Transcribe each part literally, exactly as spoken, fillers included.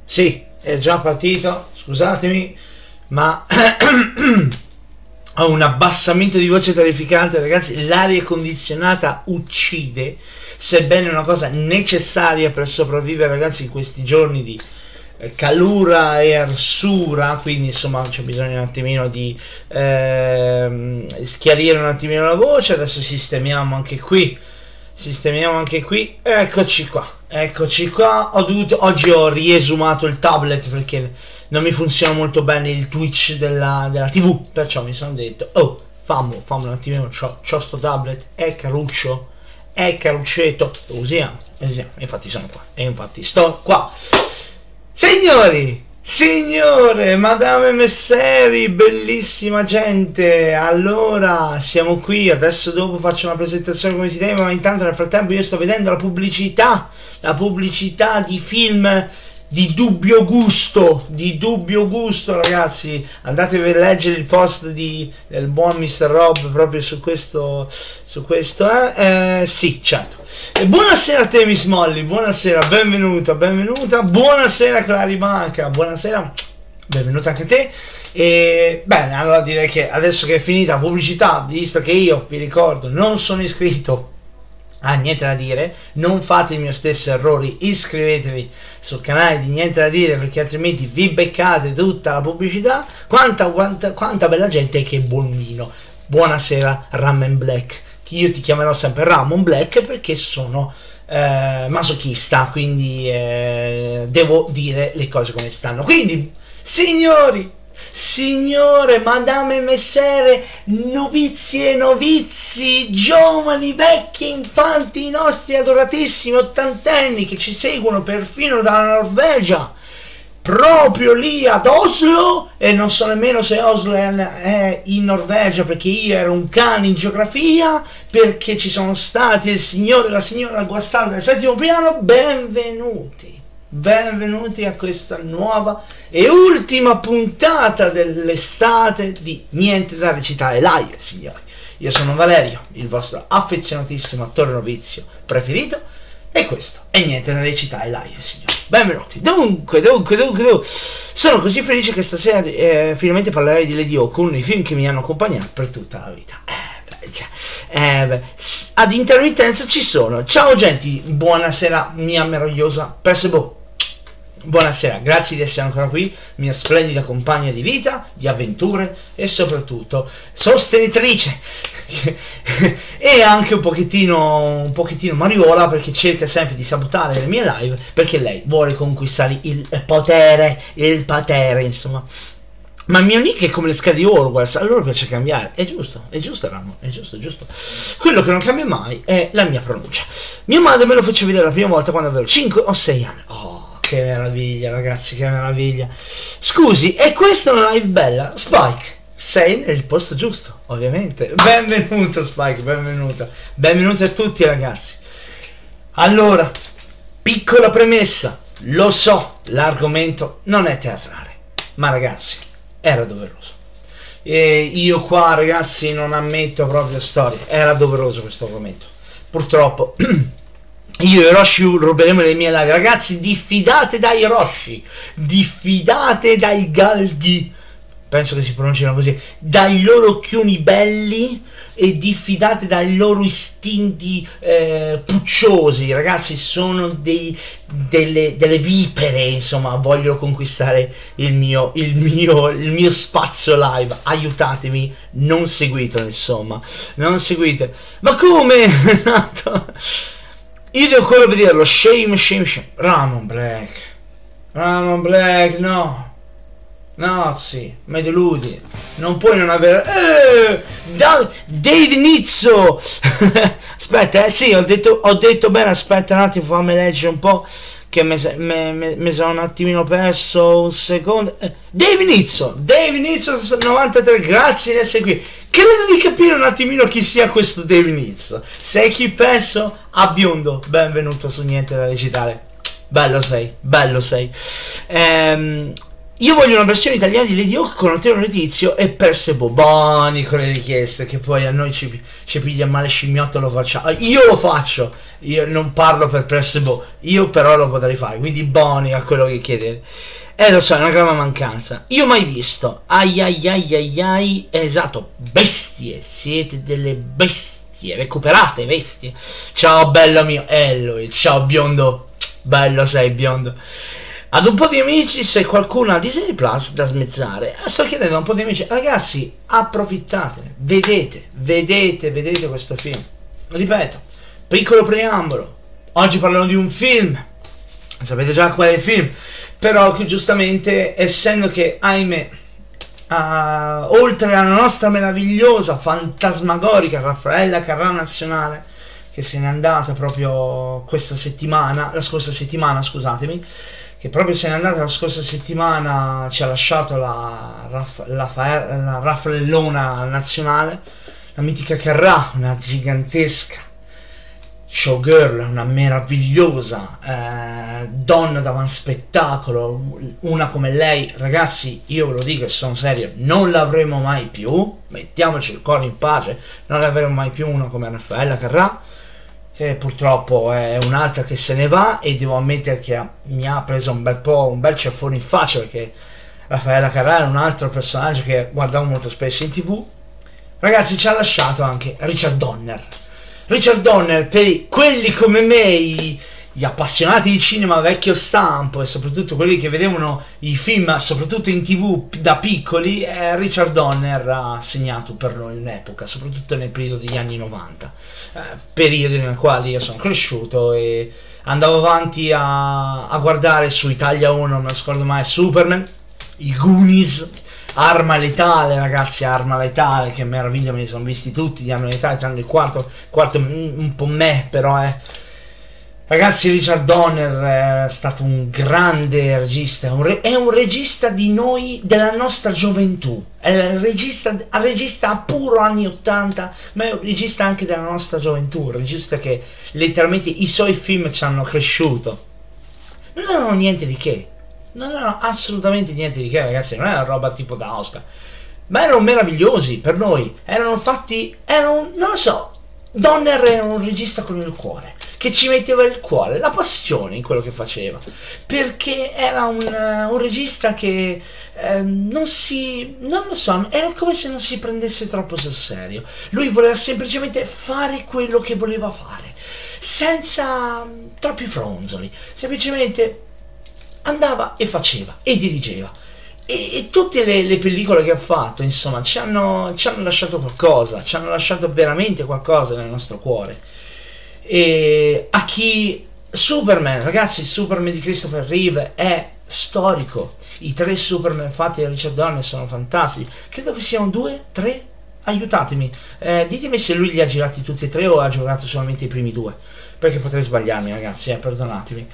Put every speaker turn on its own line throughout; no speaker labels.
Sì, è già partito, scusatemi, ma ho un abbassamento di voce terrificante, ragazzi. L'aria condizionata uccide, sebbene è una cosa necessaria per sopravvivere, ragazzi, in questi giorni di calura e arsura, quindi insomma c'è bisogno un attimino di ehm, schiarire un attimino la voce. Adesso sistemiamo anche qui, sistemiamo anche qui, eccoci qua. Eccoci qua, ho dovuto, oggi ho riesumato il tablet perché non mi funziona molto bene il Twitch della, della tivù, perciò mi sono detto, oh, fammo, fammo un attimino, c'ho, c'ho sto tablet, è caruccio, è caruccetto, lo usiamo, lo usiamo, infatti sono qua, e infatti sto qua. Signori, signore, madame messeri, bellissima gente, allora siamo qui, adesso dopo faccio una presentazione come si deve, ma intanto nel frattempo io sto vedendo la pubblicità, la pubblicità di film di dubbio gusto, di dubbio gusto, ragazzi. Andatevi a leggere il post di, del buon mister Rob proprio su questo, su questo, eh? Eh, sì, certo. E buonasera a te, Miss Molly, buonasera, benvenuta, benvenuta, buonasera Claribanca, buonasera, benvenuta anche a te. E bene, allora direi che adesso che è finita la pubblicità, visto che io vi ricordo non sono iscritto, ah, niente da dire, non fate il mio stesso errore, iscrivetevi sul canale di Niente da Dire, perché altrimenti vi beccate tutta la pubblicità. Quanta, quanta, quanta bella gente, e che buon vino. Buonasera Ramen Black, io ti chiamerò sempre Ramon Black perché sono eh, masochista, quindi eh, devo dire le cose come stanno. Quindi signori, signore, madame e messere, novizie e novizi, giovani, vecchi, infanti, i nostri adoratissimi ottantenni che ci seguono perfino dalla Norvegia, proprio lì ad Oslo, e non so nemmeno se Oslo è in Norvegia perché io ero un cane in geografia, perché ci sono stati il signore e la signora guastanti del settimo piano. Benvenuti. Benvenuti a questa nuova e ultima puntata dell'estate di Niente da Recitare Live, signori. Io sono Valerio, il vostro affezionatissimo attore novizio preferito, e questo è Niente da Recitare Live, signori. Benvenuti. Dunque, dunque, dunque, dunque. Sono così felice che stasera eh, finalmente parlerei di Lady Hawk, uno dei film che mi hanno accompagnato per tutta la vita. Eh, beh, cioè, eh, beh. Ad intermittenza ci sono. Ciao genti, buonasera mia meravigliosa Percebo. Buonasera, grazie di essere ancora qui, mia splendida compagna di vita, di avventure e soprattutto sostenitrice e anche un pochettino un pochettino mariuola, perché cerca sempre di sabotare le mie live perché lei vuole conquistare il potere, il potere, insomma. Ma il mio nick è come le schede di Hogwarts, allora piace cambiare. È giusto, è giusto Ramo, è giusto, è giusto. Quello che non cambia mai è la mia pronuncia. Mia madre me lo fece vedere la prima volta quando avevo cinque o sei anni. Oh, che meraviglia, ragazzi, che meraviglia. Scusi, è questa una live bella? Spike, sei nel posto giusto, ovviamente. Benvenuto Spike, benvenuto. Benvenuti a tutti, ragazzi. Allora, piccola premessa. Lo so, l'argomento non è teatrale, ma ragazzi, era doveroso. E io qua, ragazzi, non ammetto proprio storie. Era doveroso questo argomento. Purtroppo io e Hiroshi ruberemo le mie live. Ragazzi, diffidate da Hiroshi, diffidate dai galghi, penso che si pronunciano così, dai loro occhioni belli, e diffidate dai loro istinti eh, pucciosi. Ragazzi, sono dei, delle, delle vipere, insomma, voglio conquistare il mio, il mio, il mio spazio live. Aiutatemi, non seguitelo, insomma, non seguite. Ma come? Io devo ancora vederlo. Shame, shame, shame. Ramon Black, Ramon Black, no. No, sì, mi deludi. Non puoi non avere... Eh, da, Dave Nizzo. Aspetta, eh, sì, ho detto, ho detto bene. Aspetta un attimo, fammi leggere un po', che mi sono un attimino perso. Un secondo. eh, Dave Nizzo, Dave Nizzo novantatré, grazie di essere qui. Credo di capire un attimino chi sia questo Dave Nizzo. Sei chi penso? A biondo, benvenuto su Niente da Recitare. Bello sei, bello sei. Ehm... io voglio una versione italiana di Lady Hawk con Otello Letizio e Percival. Buoni con le richieste, che poi a noi ci, ci piglia male scimmiotto, lo facciamo. Io lo faccio, io non parlo per Percival, io però lo potrei fare, quindi buoni a quello che chiedete. Eh lo so, è una grave mancanza. Io mai visto. Ai ai ai ai ai. Esatto, bestie, siete delle bestie, recuperate bestie. Ciao bello mio Eloy, ciao biondo, bello sei biondo. Ad un po' di amici, se qualcuno ha Disney Plus da smezzare, sto chiedendo a un po' di amici, ragazzi, approfittatene, vedete, vedete, vedete questo film. Ripeto, piccolo preambolo, oggi parliamo di un film, sapete già qual è il film, però che giustamente, essendo che, ahimè, uh, oltre alla nostra meravigliosa, fantasmagorica Raffaella Carrà nazionale, che se n'è andata proprio questa settimana, la scorsa settimana, scusatemi, che proprio se n'è andata la scorsa settimana, ci ha lasciato la, Raff, la, la Raffaellona nazionale, la mitica Carrà, una gigantesca showgirl, una meravigliosa eh, donna davanti spettacolo, una come lei, ragazzi, io ve lo dico e sono serio, non l'avremo mai più, mettiamoci il cuore in pace, non l'avremo mai più una come Raffaella Carrà. Eh, purtroppo è un'altra che se ne va, e devo ammettere che ha, mi ha preso un bel po' un bel ceffone in faccia, perché Raffaella Carrà è un altro personaggio che guardavo molto spesso in tv. Ragazzi, ci ha lasciato anche Richard Donner. Richard Donner, per quelli come me, i, gli appassionati di cinema vecchio stampo, e soprattutto quelli che vedevano i film soprattutto in tv da piccoli, eh, Richard Donner ha segnato per noi un'epoca, soprattutto nel periodo degli anni novanta, eh, periodi nel quale io sono cresciuto e andavo avanti a, a guardare su Italia uno, non me lo scordo mai, Superman, i Goonies, Arma Letale, ragazzi, Arma Letale, che meraviglia, me li sono visti tutti di Arma Letale, tranne il quarto, quarto un po' me, però è... Ragazzi, Richard Donner è stato un grande regista, un re, è un regista di noi, della nostra gioventù, è il regista, il regista puro anni ottanta, ma è un regista anche della nostra gioventù, un regista che letteralmente i suoi film ci hanno cresciuto. Non erano niente di che, non erano assolutamente niente di che, ragazzi, non era roba tipo da Oscar, ma erano meravigliosi per noi, erano fatti, erano, non lo so, Donner era un regista con il cuore, che ci metteva il cuore, la passione in quello che faceva, perché era un, uh, un regista che eh, non si, non lo so, era come se non si prendesse troppo sul serio. Lui voleva semplicemente fare quello che voleva fare, senza um, troppi fronzoli, semplicemente andava e faceva e dirigeva. E, e tutte le, le pellicole che ha fatto, insomma, ci hanno, ci hanno lasciato qualcosa, ci hanno lasciato veramente qualcosa nel nostro cuore. E a chi Superman, ragazzi, Superman di Christopher Reeve è storico, i tre Superman fatti da Richard Donner sono fantastici, credo che siano due, tre, aiutatemi, eh, ditemi se lui li ha girati tutti e tre o ha girato solamente i primi due, perché potrei sbagliarmi, ragazzi, eh, perdonatemi.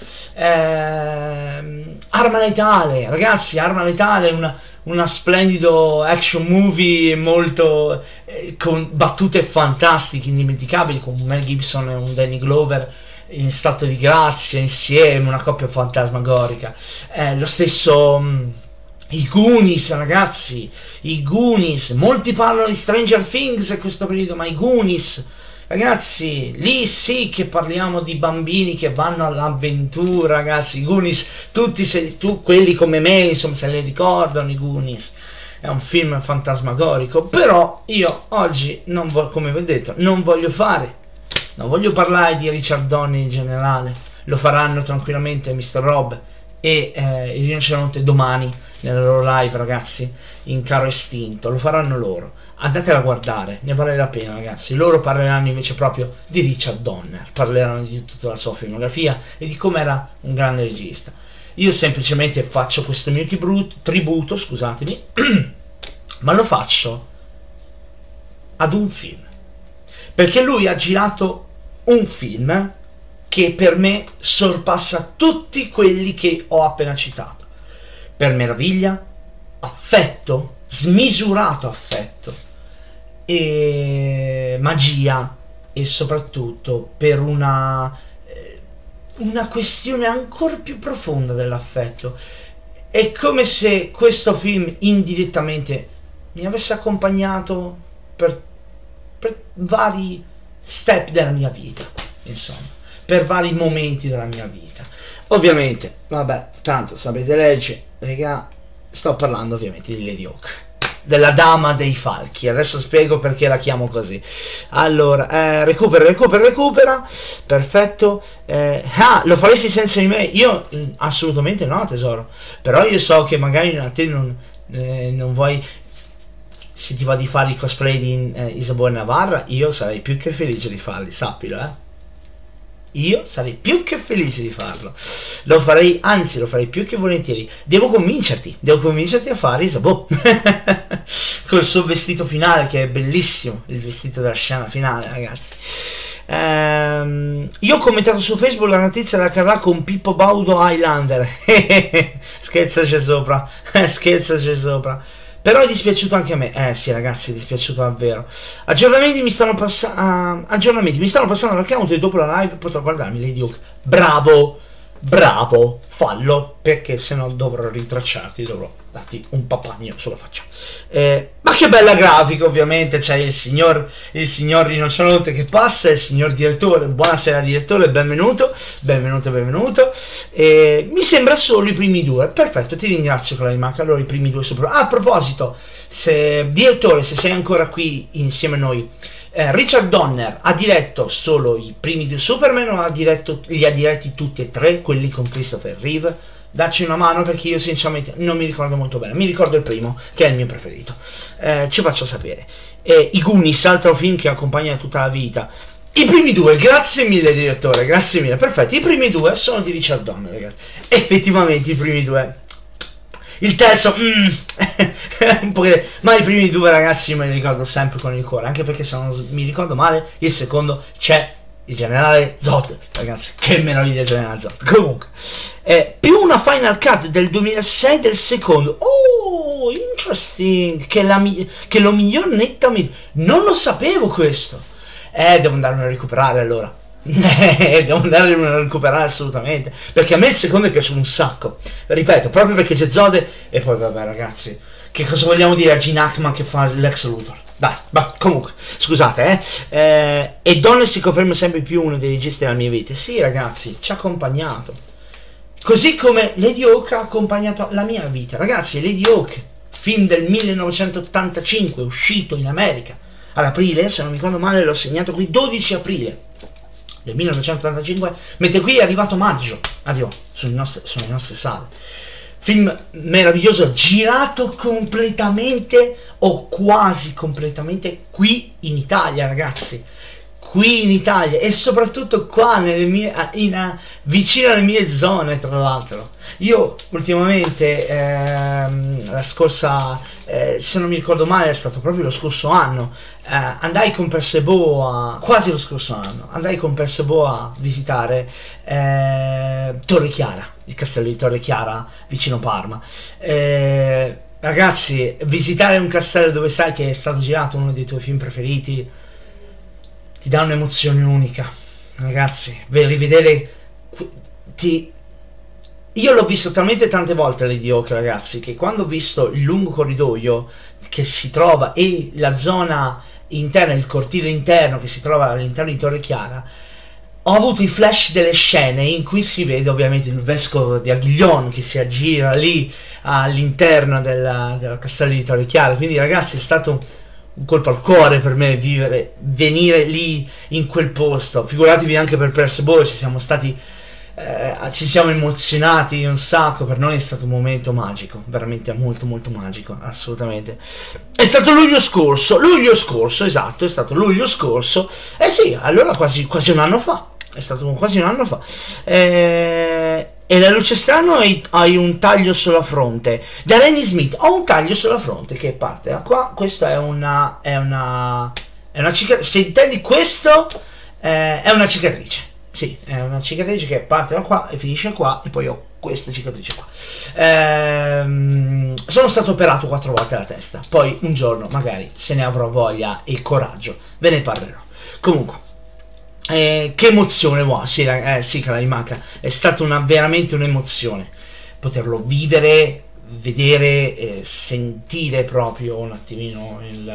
eh, Arma Letale, ragazzi, Arma Letale, una, una splendido action movie molto eh, con battute fantastiche, indimenticabili, con Mel Gibson e un Danny Glover in stato di grazia insieme, una coppia fantasmagorica. Eh, lo stesso mh, i Goonies, ragazzi, i Goonies, molti parlano di Stranger Things in questo periodo, ma i Goonies, ragazzi, lì sì che parliamo di bambini che vanno all'avventura, ragazzi. I Goonies, tutti se, tu, quelli come me, insomma, se li ricordano i Goonies. È un film fantasmagorico, però io oggi, non vo- come vi ho detto, non voglio fare, non voglio parlare di Richard Donner in generale. Lo faranno tranquillamente mister Rob e eh, il rinoceronte domani nella loro live, ragazzi, in Caro Estinto, lo faranno loro. Andatela a guardare, ne vale la pena, ragazzi. Loro parleranno invece proprio di Richard Donner, parleranno di tutta la sua filmografia e di come era un grande regista. Io semplicemente faccio questo mio tributo, tributo scusatemi, ma lo faccio ad un film, perché lui ha girato un film che per me sorpassa tutti quelli che ho appena citato, per meraviglia, affetto, smisurato affetto e magia, e soprattutto per una una questione ancora più profonda dell'affetto. è come se questo film indirettamente mi avesse accompagnato per, per vari step della mia vita, insomma, per vari momenti della mia vita. Ovviamente, vabbè, tanto sapete legge, raga, sto parlando ovviamente di Lady Hawk, della dama dei falchi. Adesso spiego perché la chiamo così. Allora, eh, recupera, recupera, recupera. Perfetto. Eh, ah, lo faresti senza di me? Io mh, assolutamente no, tesoro. Però io so che magari a te non, eh, non vuoi. Se ti va di fare i cosplay di eh, Isabeau Navarra, io sarei più che felice di farli, sappilo, eh. Io sarei più che felice di farlo. Lo farei, anzi, lo farei più che volentieri. Devo convincerti, devo convincerti a fare Isabeau. Col suo vestito finale, che è bellissimo, il vestito della scena finale, ragazzi. Ehm, io ho commentato su Facebook la notizia della Carrà con Pippo Baudo Highlander. Scherzaci sopra, scherzaci sopra. Però è dispiaciuto anche a me. Eh sì, ragazzi, è dispiaciuto davvero. Aggiornamenti mi stanno passando. Uh, aggiornamenti mi stanno passando l'account e dopo la live potrò guardarmi Lady Hawk. Bravo, bravo, fallo, perché se no dovrò ritracciarti, dovrò darti un papagno sulla faccia. Eh, ma che bella grafica, ovviamente. C'è il signor il signor rinoceronte che passa, il signor direttore. Buonasera direttore, benvenuto, benvenuto, benvenuto. Eh, mi sembra solo i primi due. Perfetto, ti ringrazio con la rimarca. Allora i primi due sopra. Ah, a proposito, se direttore, se sei ancora qui insieme a noi, eh, Richard Donner ha diretto solo i primi due Superman o ha diretto, li ha diretti tutti e tre, quelli con Christopher Reeve? Dacci una mano, perché io sinceramente non mi ricordo molto bene. Mi ricordo il primo, che è il mio preferito. Eh, ci faccio sapere. Eh, I Goonies, altro film che accompagna tutta la vita. I primi due, grazie mille direttore, grazie mille. Perfetto, i primi due sono di Richard Donner, ragazzi. Effettivamente i primi due. Il terzo, mm, un po' che... ma i primi due, ragazzi, me li ricordo sempre con il cuore. Anche perché se non mi ricordo male, il secondo c'è il generale Zod, ragazzi, che meraviglia il generale Zod. Comunque, eh, più una final cut del duemilasei del secondo. Oh, interesting, che, la mi che lo miglior nettamente. Non lo sapevo questo. Eh, devo andarlo a recuperare allora. Eh, devo andare a recuperare assolutamente, perché a me il secondo è piaciuto un sacco. Ripeto, proprio perché c'è Zod. E poi vabbè, ragazzi, che cosa vogliamo dire a Gene Hackman che fa l'ex Luthor? Dai, bah, comunque, scusate, eh. eh e Donner si conferma sempre più uno dei registi della mia vita. Sì, ragazzi, ci ha accompagnato. Così come Lady Hawk ha accompagnato la mia vita. Ragazzi, Lady Hawk, film del millenovecentottantacinque, uscito in America ad aprile, se non mi ricordo male l'ho segnato qui, dodici aprile del millenovecentottantacinque, mentre qui è arrivato maggio, arrivò sulle nostre, sulle nostre sale. Film meraviglioso, girato completamente o quasi completamente qui in Italia, ragazzi. Qui in Italia e soprattutto qua nelle mie, in, vicino alle mie zone, tra l'altro. Io ultimamente, ehm, la scorsa, eh, se non mi ricordo male, è stato proprio lo scorso anno, eh, andai con Percebo a, quasi lo scorso anno, andai con Percebo a visitare eh, Torre Chiara, il castello di Torre Chiara vicino Parma. Eh, ragazzi, visitare un castello dove sai che è stato girato uno dei tuoi film preferiti ti dà un'emozione unica, ragazzi. Rivedere ti... io l'ho visto talmente tante volte Lady Hawk, ragazzi, che quando ho visto il lungo corridoio che si trova e la zona interna, il cortile interno che si trova all'interno di Torre Chiara, ho avuto i flash delle scene in cui si vede ovviamente il vescovo di Aguillon che si aggira lì all'interno del, del castello di Torre Chiara. Quindi, ragazzi, è stato un colpo al cuore per me vivere, venire lì in quel posto. Figuratevi anche per Percebo, ci siamo stati, eh, ci siamo emozionati un sacco. Per noi è stato un momento magico, veramente molto molto magico, assolutamente. È stato luglio scorso, luglio scorso, esatto, è stato luglio scorso. Eh sì, allora quasi, quasi un anno fa, è stato quasi un anno fa. Eh... E la luce strano hai, hai un taglio sulla fronte. Da Renny Smith ho un taglio sulla fronte che parte da qua. Questa è una è una è una cicatrice. Se intendi questo, eh, è una cicatrice. Sì, è una cicatrice che parte da qua e finisce qua. E poi ho questa cicatrice qua. Ehm, sono stato operato quattro volte alla testa. Poi un giorno, magari, se ne avrò voglia e coraggio, ve ne parlerò. Comunque, Eh, che emozione, wow, sì, eh, sì, cara Imaca, è stata una, veramente un'emozione. poterlo vivere, vedere, eh, sentire proprio un attimino il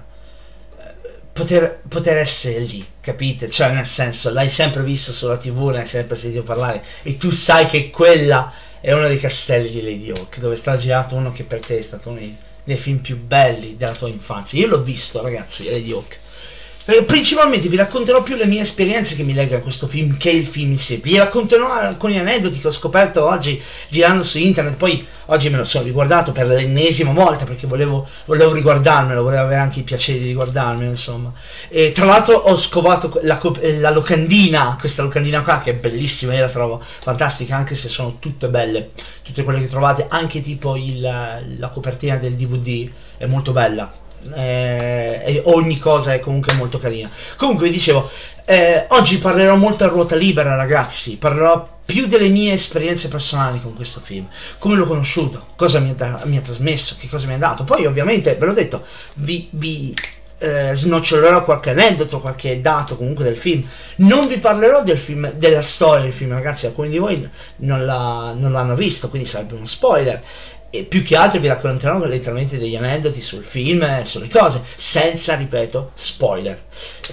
eh, poter, poter essere lì, capite? Cioè, nel senso, l'hai sempre visto sulla tivù, ne hai sempre sentito parlare e tu sai che quella è uno dei castelli di Lady Hawk, dove sta girato uno che per te è stato uno dei, dei film più belli della tua infanzia. Io l'ho visto, ragazzi, Lady Hawk. Eh, principalmente vi racconterò più le mie esperienze che mi legano a questo film che il film in sé. Vi racconterò alcuni aneddoti che ho scoperto oggi girando su internet. Poi oggi me lo sono riguardato per l'ennesima volta perché volevo, volevo riguardarmelo, volevo avere anche il piacere di riguardarmelo, insomma. E tra l'altro ho scovato la, la locandina, questa locandina qua che è bellissima, io la trovo fantastica, anche se sono tutte belle, tutte quelle che trovate, anche tipo il, la copertina del D V D è molto bella. Eh, e ogni cosa è comunque molto carina. Comunque vi dicevo, eh, oggi parlerò molto a ruota libera, ragazzi. Parlerò più delle mie esperienze personali con questo film, come l'ho conosciuto, cosa mi ha, mi ha trasmesso, che cosa mi ha dato. Poi ovviamente, ve l'ho detto, vi, vi eh, snocciolerò qualche aneddoto, qualche dato comunque del film. Non vi parlerò del film, della storia del film, ragazzi, alcuni di voi non l'hanno visto, quindi sarebbe uno spoiler. E più che altro vi racconterò letteralmente degli aneddoti sul film e sulle cose, senza, ripeto, spoiler.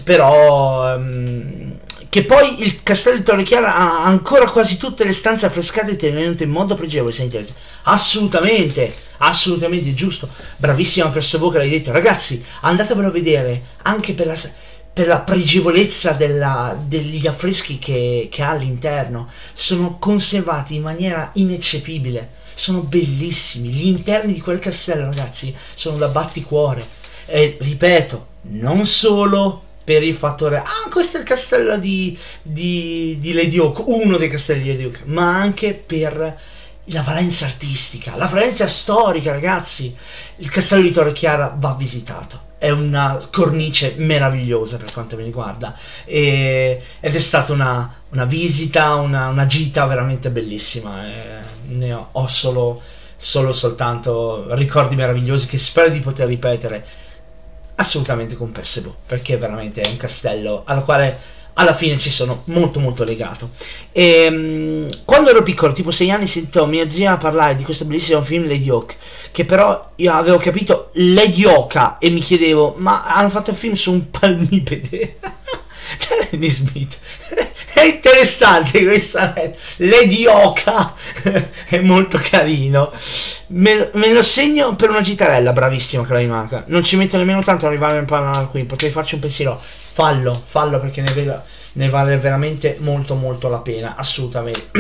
Però um, che poi il Castello di Torrechiara ha ancora quasi tutte le stanze affrescate e tenute in modo pregevole, se interessa. Assolutamente, assolutamente giusto. Bravissima perso bocca, l'hai detto. Ragazzi, andatevelo a vedere, anche per la, per la pregevolezza della, degli affreschi che, che ha all'interno. Sono conservati in maniera ineccepibile. Sono bellissimi, gli interni di quel castello, ragazzi, sono da batticuore. E ripeto, non solo per il fattore, ah, questo è il castello di, di, di Lady Hawk, uno dei castelli di Lady Hawk, ma anche per la valenza artistica, la valenza storica, ragazzi. Il castello di Torrechiara va visitato. È una cornice meravigliosa per quanto mi riguarda, e, ed è stata una, una visita, una, una gita veramente bellissima. E ne ho, ho solo, solo soltanto ricordi meravigliosi che spero di poter ripetere assolutamente con Perceval, perché veramente è un castello al quale alla fine ci sono molto molto legato. E, um, quando ero piccolo, tipo sei anni, sentivo mia zia parlare di questo bellissimo film Lady Hawk, che però io avevo capito Lady Oca e mi chiedevo, ma hanno fatto il film su un palmipede? Lenny Smith. È interessante questa Lady Oca, è molto carino. Me, me lo segno per una gitarella, bravissimo che la rimanga. Non ci metto nemmeno tanto ad arrivare qui, potrei farci un pensiero. Fallo, fallo perché ne, vedo, ne vale veramente molto molto la pena, assolutamente.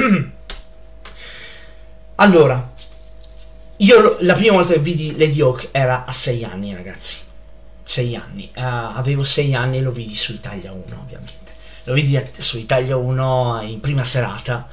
Allora, io la prima volta che vidi Lady Hawk era a sei anni, ragazzi. sei anni. Uh, avevo sei anni e lo vidi su Italia uno, ovviamente. Lo vidi su Italia uno in prima serata.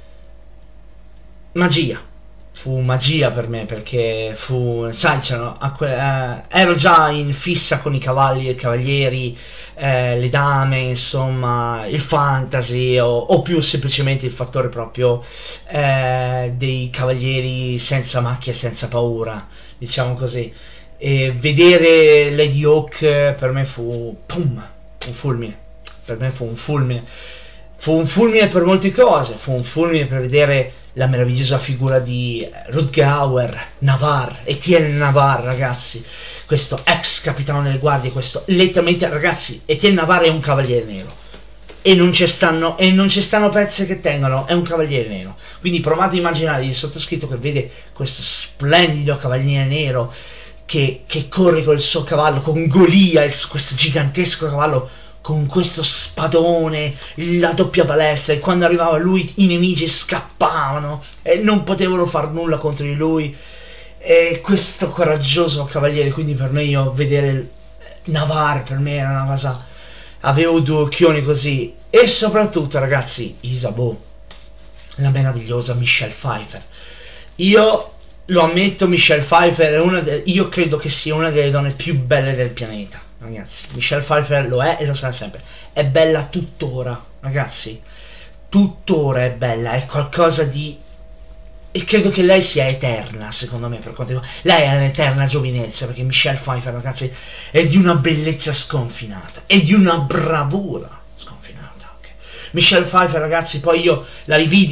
Magia. Fu magia per me, perché fu, sai, eh, ero già in fissa con i cavalli e i cavalieri, eh, le dame, insomma, il fantasy, o, o più semplicemente il fattore proprio eh, dei cavalieri senza macchia e senza paura, diciamo così. E vedere Lady Hawk per me fu, pum, un fulmine, per me fu un fulmine. Fu un fulmine per molte cose, fu un fulmine per vedere la meravigliosa figura di Rutger Navarre, Etienne Navarre, ragazzi, questo ex capitano delle guardie, questo letteralmente, ragazzi, Etienne Navarre è un cavaliere nero e non ci stanno e non ci stanno pezzi che tengano, è un cavaliere nero. Quindi provate a immaginare il sottoscritto che vede questo splendido cavaliere nero che, che corre con il suo cavallo, con Golia, il, questo gigantesco cavallo con questo spadone, la doppia balestra, e quando arrivava lui i nemici scappavano e non potevano far nulla contro di lui. E questo coraggioso cavaliere, quindi per me, io vedere Navarre per me era una cosa, avevo due occhioni così. E soprattutto, ragazzi, Isabeau, la meravigliosa Michelle Pfeiffer. Io lo ammetto, Michelle Pfeiffer è una de- io credo che sia una delle donne più belle del pianeta. Ragazzi, Michelle Pfeiffer lo è e lo sarà sempre. È bella tuttora, ragazzi. Tuttora è bella, è qualcosa di... E credo che lei sia eterna, secondo me, per quanto riguarda. Lei è un'eterna giovinezza, perché Michelle Pfeiffer, ragazzi, è di una bellezza sconfinata. È di una bravura sconfinata. Okay. Michelle Pfeiffer, ragazzi, poi io la rividi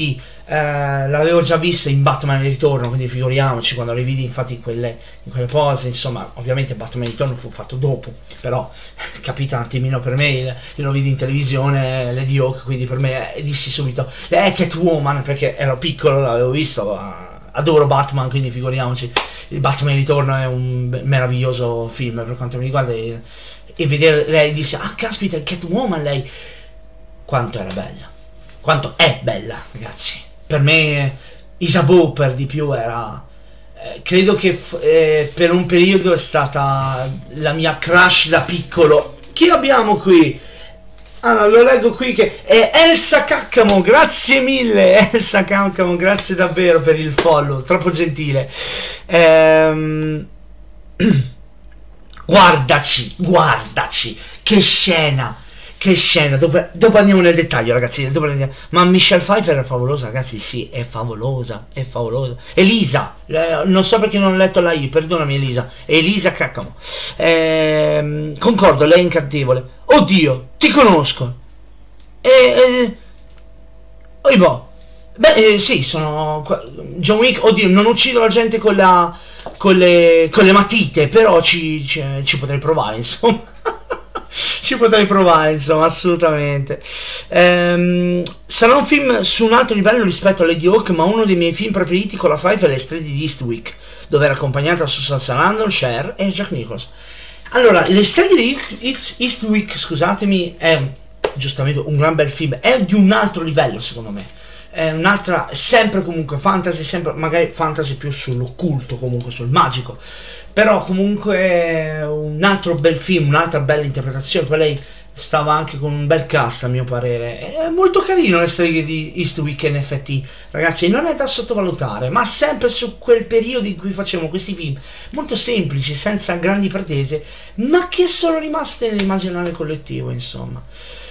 eh, l'avevo già vista in Batman Ritorno, quindi figuriamoci quando le vidi infatti in quelle, in quelle pose, insomma, ovviamente Batman Ritorno fu fatto dopo, però capita un attimino per me, io lo vidi in televisione, Lady Hawk, quindi per me eh, dissi subito, è Catwoman, perché ero piccolo, l'avevo visto, adoro Batman, quindi figuriamoci, il Batman Ritorno è un meraviglioso film per quanto mi riguarda, e, e vedere lei disse, ah caspita, è Catwoman lei, quanto era bella, quanto è bella, ragazzi. Per me Isabeau per di più era, eh, credo che eh, per un periodo è stata la mia crush da piccolo. Chi abbiamo qui? Ah, lo leggo qui che è Elsa Caccamo, grazie mille Elsa Caccamo, grazie davvero per il follow, troppo gentile. Ehm... guardaci, guardaci, che scena, che scena, dopo, dopo andiamo nel dettaglio ragazzi, dopo andiamo. Ma Michelle Pfeiffer è favolosa ragazzi, sì, è favolosa, è favolosa. Elisa, eh, non so perché non ho letto la I, perdonami Elisa, Elisa Caccamo. Eh, concordo, lei è incantevole. Oddio, ti conosco. E... Eh, oh, boh. Beh, eh, sì, sono John Wick, oddio, non uccido la gente con la... con le, con le matite, però ci, ci, ci potrei provare, insomma. Ci potrei provare, insomma, assolutamente. Ehm, sarà un film su un altro livello rispetto a Lady Hawk, ma uno dei miei film preferiti con la Pfeiffer è Le strade di Eastwick, dove era accompagnata da Susan Sarandon, Cher e Jack Nicholson. Allora, Le strade di Eastwick, scusatemi, è giustamente un gran bel film, è di un altro livello secondo me. È un'altra, sempre comunque fantasy, sempre magari fantasy più sull'occulto, comunque sul magico, però comunque un altro bel film, un'altra bella interpretazione. Poi lei stava anche con un bel cast a mio parere, è molto carino Le streghe di Eastwick in effetti ragazzi, non è da sottovalutare, ma sempre su quel periodo in cui facevamo questi film molto semplici, senza grandi pretese, ma che sono rimaste nell'immaginario collettivo, insomma.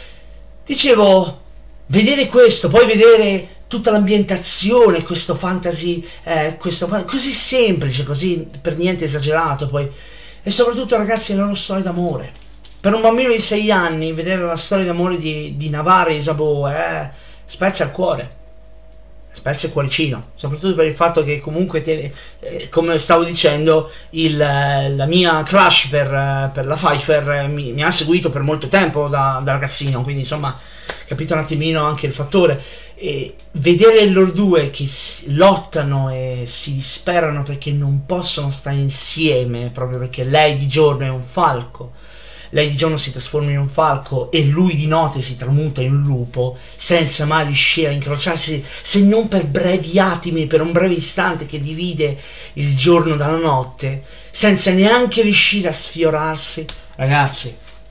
Dicevo, vedere questo, poi vedere tutta l'ambientazione, questo fantasy, eh, questo così semplice, così per niente esagerato, poi, e soprattutto ragazzi le loro storie d'amore. Per un bambino di sei anni vedere la storia d'amore di, di Navarre e Isabeau eh, spezza il cuore, spezza il cuoricino, soprattutto per il fatto che comunque te, eh, come stavo dicendo, il, la mia crush per, per la Pfeiffer mi, mi ha seguito per molto tempo da, da ragazzino, quindi insomma capito un attimino anche il fattore. E vedere loro due che lottano e si disperano perché non possono stare insieme, proprio perché lei di giorno è un falco, lei di giorno si trasforma in un falco e lui di notte si tramuta in un lupo, senza mai riuscire a incrociarsi, se non per brevi attimi, per un breve istante che divide il giorno dalla notte, senza neanche riuscire a sfiorarsi. Ragazzi,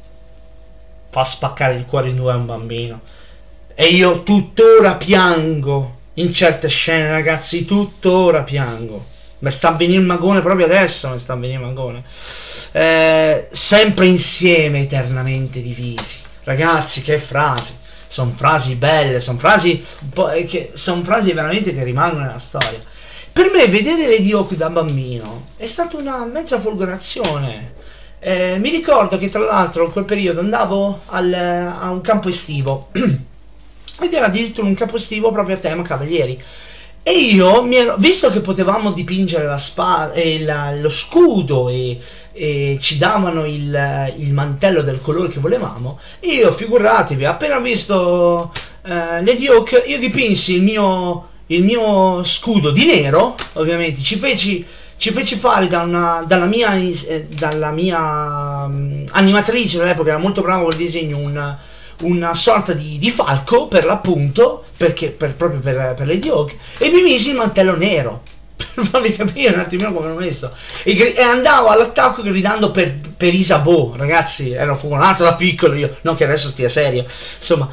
fa spaccare il cuore in due a un bambino. E io tuttora piango in certe scene, ragazzi, tuttora piango. Mi sta a venire il magone proprio adesso, mi sta a venire il magone. Eh, sempre insieme, eternamente divisi. Ragazzi, che frasi. Sono frasi belle, sono frasi, che, son frasi veramente che rimangono nella storia. Per me vedere Lady Hawk da bambino è stata una mezza folgorazione. Eh, mi ricordo che tra l'altro in quel periodo andavo al, a un campo estivo ed era addirittura un campo estivo proprio a tema cavalieri, e io mi ero, visto che potevamo dipingere la spada e la, lo scudo e, e ci davano il, il mantello del colore che volevamo, io figuratevi, appena visto eh, Lady Hawk, io dipinsi il mio, il mio scudo di nero, ovviamente ci feci ci feci fare da una, dalla mia, eh, dalla mia um, animatrice dell'epoca, era molto brava col disegno, una, una sorta di, di falco per l'appunto, perché per, proprio per, per Lady Hawk, e mi misi il mantello nero per farvi capire un attimino come l'ho messo, e, e andavo all'attacco gridando per, per Isabeau. Ragazzi, ero fogonato da piccolo io, non che adesso stia serio, insomma,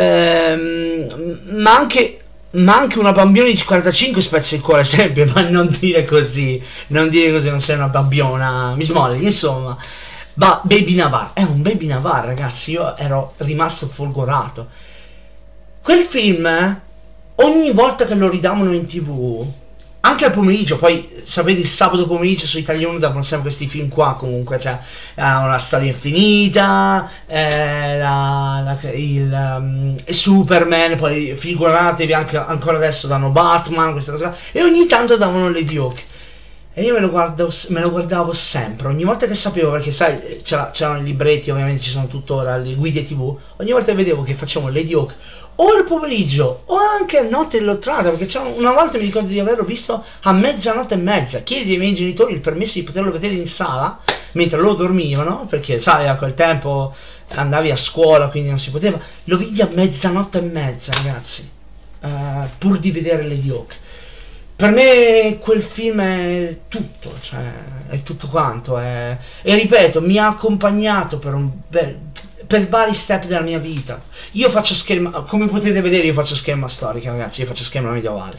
ehm, ma anche ma anche una bambina di quarantacinque spezza il cuore sempre, ma non dire così, non dire così, non sei una bambiona, mi smolli, insomma. Ma Baby Navar, è un Baby Navar, ragazzi, io ero rimasto folgorato. Quel film, eh, ogni volta che lo ridavano in tv, anche al pomeriggio, poi sapete il sabato pomeriggio su Italia uno davano sempre questi film qua, comunque, cioè eh, Una storia infinita, eh, la, la, il um, Superman, poi figuratevi anche ancora adesso danno Batman, queste cose qua, e ogni tanto davano Lady Hawk. E io me lo, guardo, me lo guardavo sempre, ogni volta che sapevo, perché sai, c'erano i libretti, ovviamente ci sono tuttora le guide tv, ogni volta che vedevo che facevano Lady Hawk, o il pomeriggio, o anche a notte dell'ottrata, perché una volta mi ricordo di averlo visto a mezzanotte e mezza, chiesi ai miei genitori il permesso di poterlo vedere in sala, mentre loro dormivano, perché sai, a quel tempo andavi a scuola, quindi non si poteva, lo vidi a mezzanotte e mezza, ragazzi, uh, pur di vedere Lady Hawk. Per me quel film è tutto, cioè è tutto quanto, è... e ripeto, mi ha accompagnato per un bel, per vari step della mia vita. Io faccio scherma, come potete vedere io faccio scherma storica, ragazzi, io faccio scherma medievale.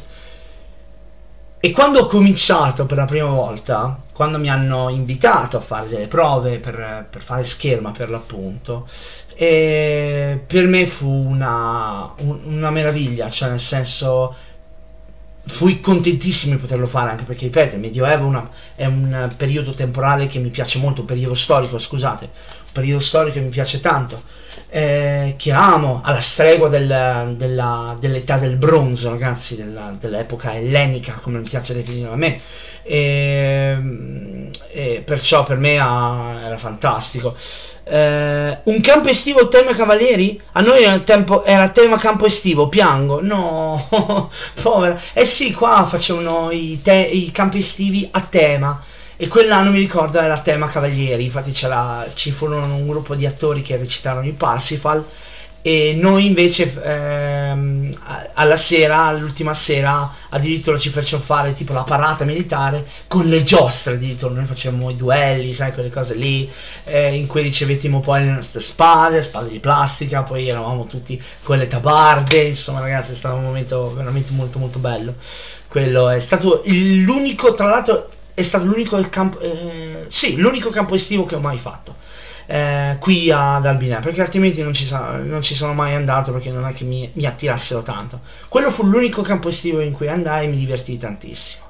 E quando ho cominciato per la prima volta, quando mi hanno invitato a fare delle prove per, per fare scherma per l'appunto, e per me fu una, un, una meraviglia, cioè nel senso... fui contentissimo di poterlo fare, anche perché ripeto, il Medioevo una, è un periodo temporale che mi piace molto, un periodo storico, scusate, un periodo storico che mi piace tanto, eh, che amo, alla stregua del, della, dell'età del bronzo, ragazzi, dell'epoca ellenica, come mi piace definire a me, e, e perciò per me ha, era fantastico. Uh, un campo estivo tema cavalieri? A noi era, tempo, era tema campo estivo, piango, no, povera. Eh sì, qua facevano i, te, i campi estivi a tema, e quell'anno mi ricordo era tema cavalieri, infatti ci furono un gruppo di attori che recitarono il Parsifal, e noi invece ehm, alla sera, all'ultima sera, addirittura ci facevano fare tipo la parata militare con le giostre, addirittura noi facevamo i duelli, sai, quelle cose lì, eh, in cui ricevettimo poi le nostre spade, spade di plastica, poi eravamo tutti con le tabarde, insomma ragazzi è stato un momento veramente molto molto bello. Quello è stato l'unico, tra l'altro è stato l'unico campo, eh, sì, l'unico campo estivo che ho mai fatto. Eh, qui ad Albinea, perché altrimenti non ci, sa, non ci sono mai andato, perché non è che mi, mi attirassero tanto. Quello fu l'unico campo estivo in cui andai e mi divertii tantissimo.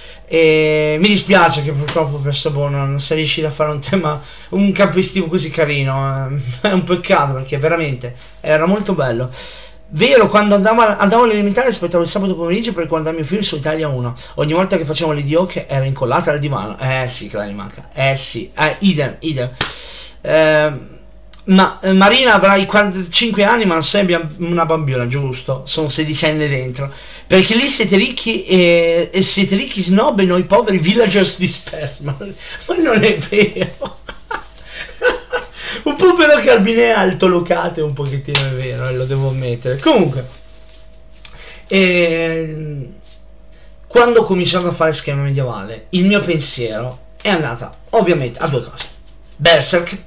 E mi dispiace che purtroppo per Sobona non sei riuscito a fare un tema, un campo estivo così carino, è un peccato perché veramente era molto bello. Vero, quando andavo, andavo all'elementare aspettavo il sabato pomeriggio per guardarmi un film su Italia uno. Ogni volta che facevo Lady Hawk era incollata al divano. Eh sì, che la rimanca. Eh sì, eh, idem, idem. Eh, ma eh, Marina avrai quarantacinque anni ma non sei una bambina, giusto? Sono sedicenne dentro, perché lì siete ricchi e, e siete ricchi snob e noi poveri villagers dispersi. Ma, ma non è vero. Un po' però che Albinea altolocate un pochettino, è vero, e lo devo ammettere. Comunque eh, quando ho cominciato a fare schema medievale il mio pensiero è andata ovviamente a due cose: Berserk,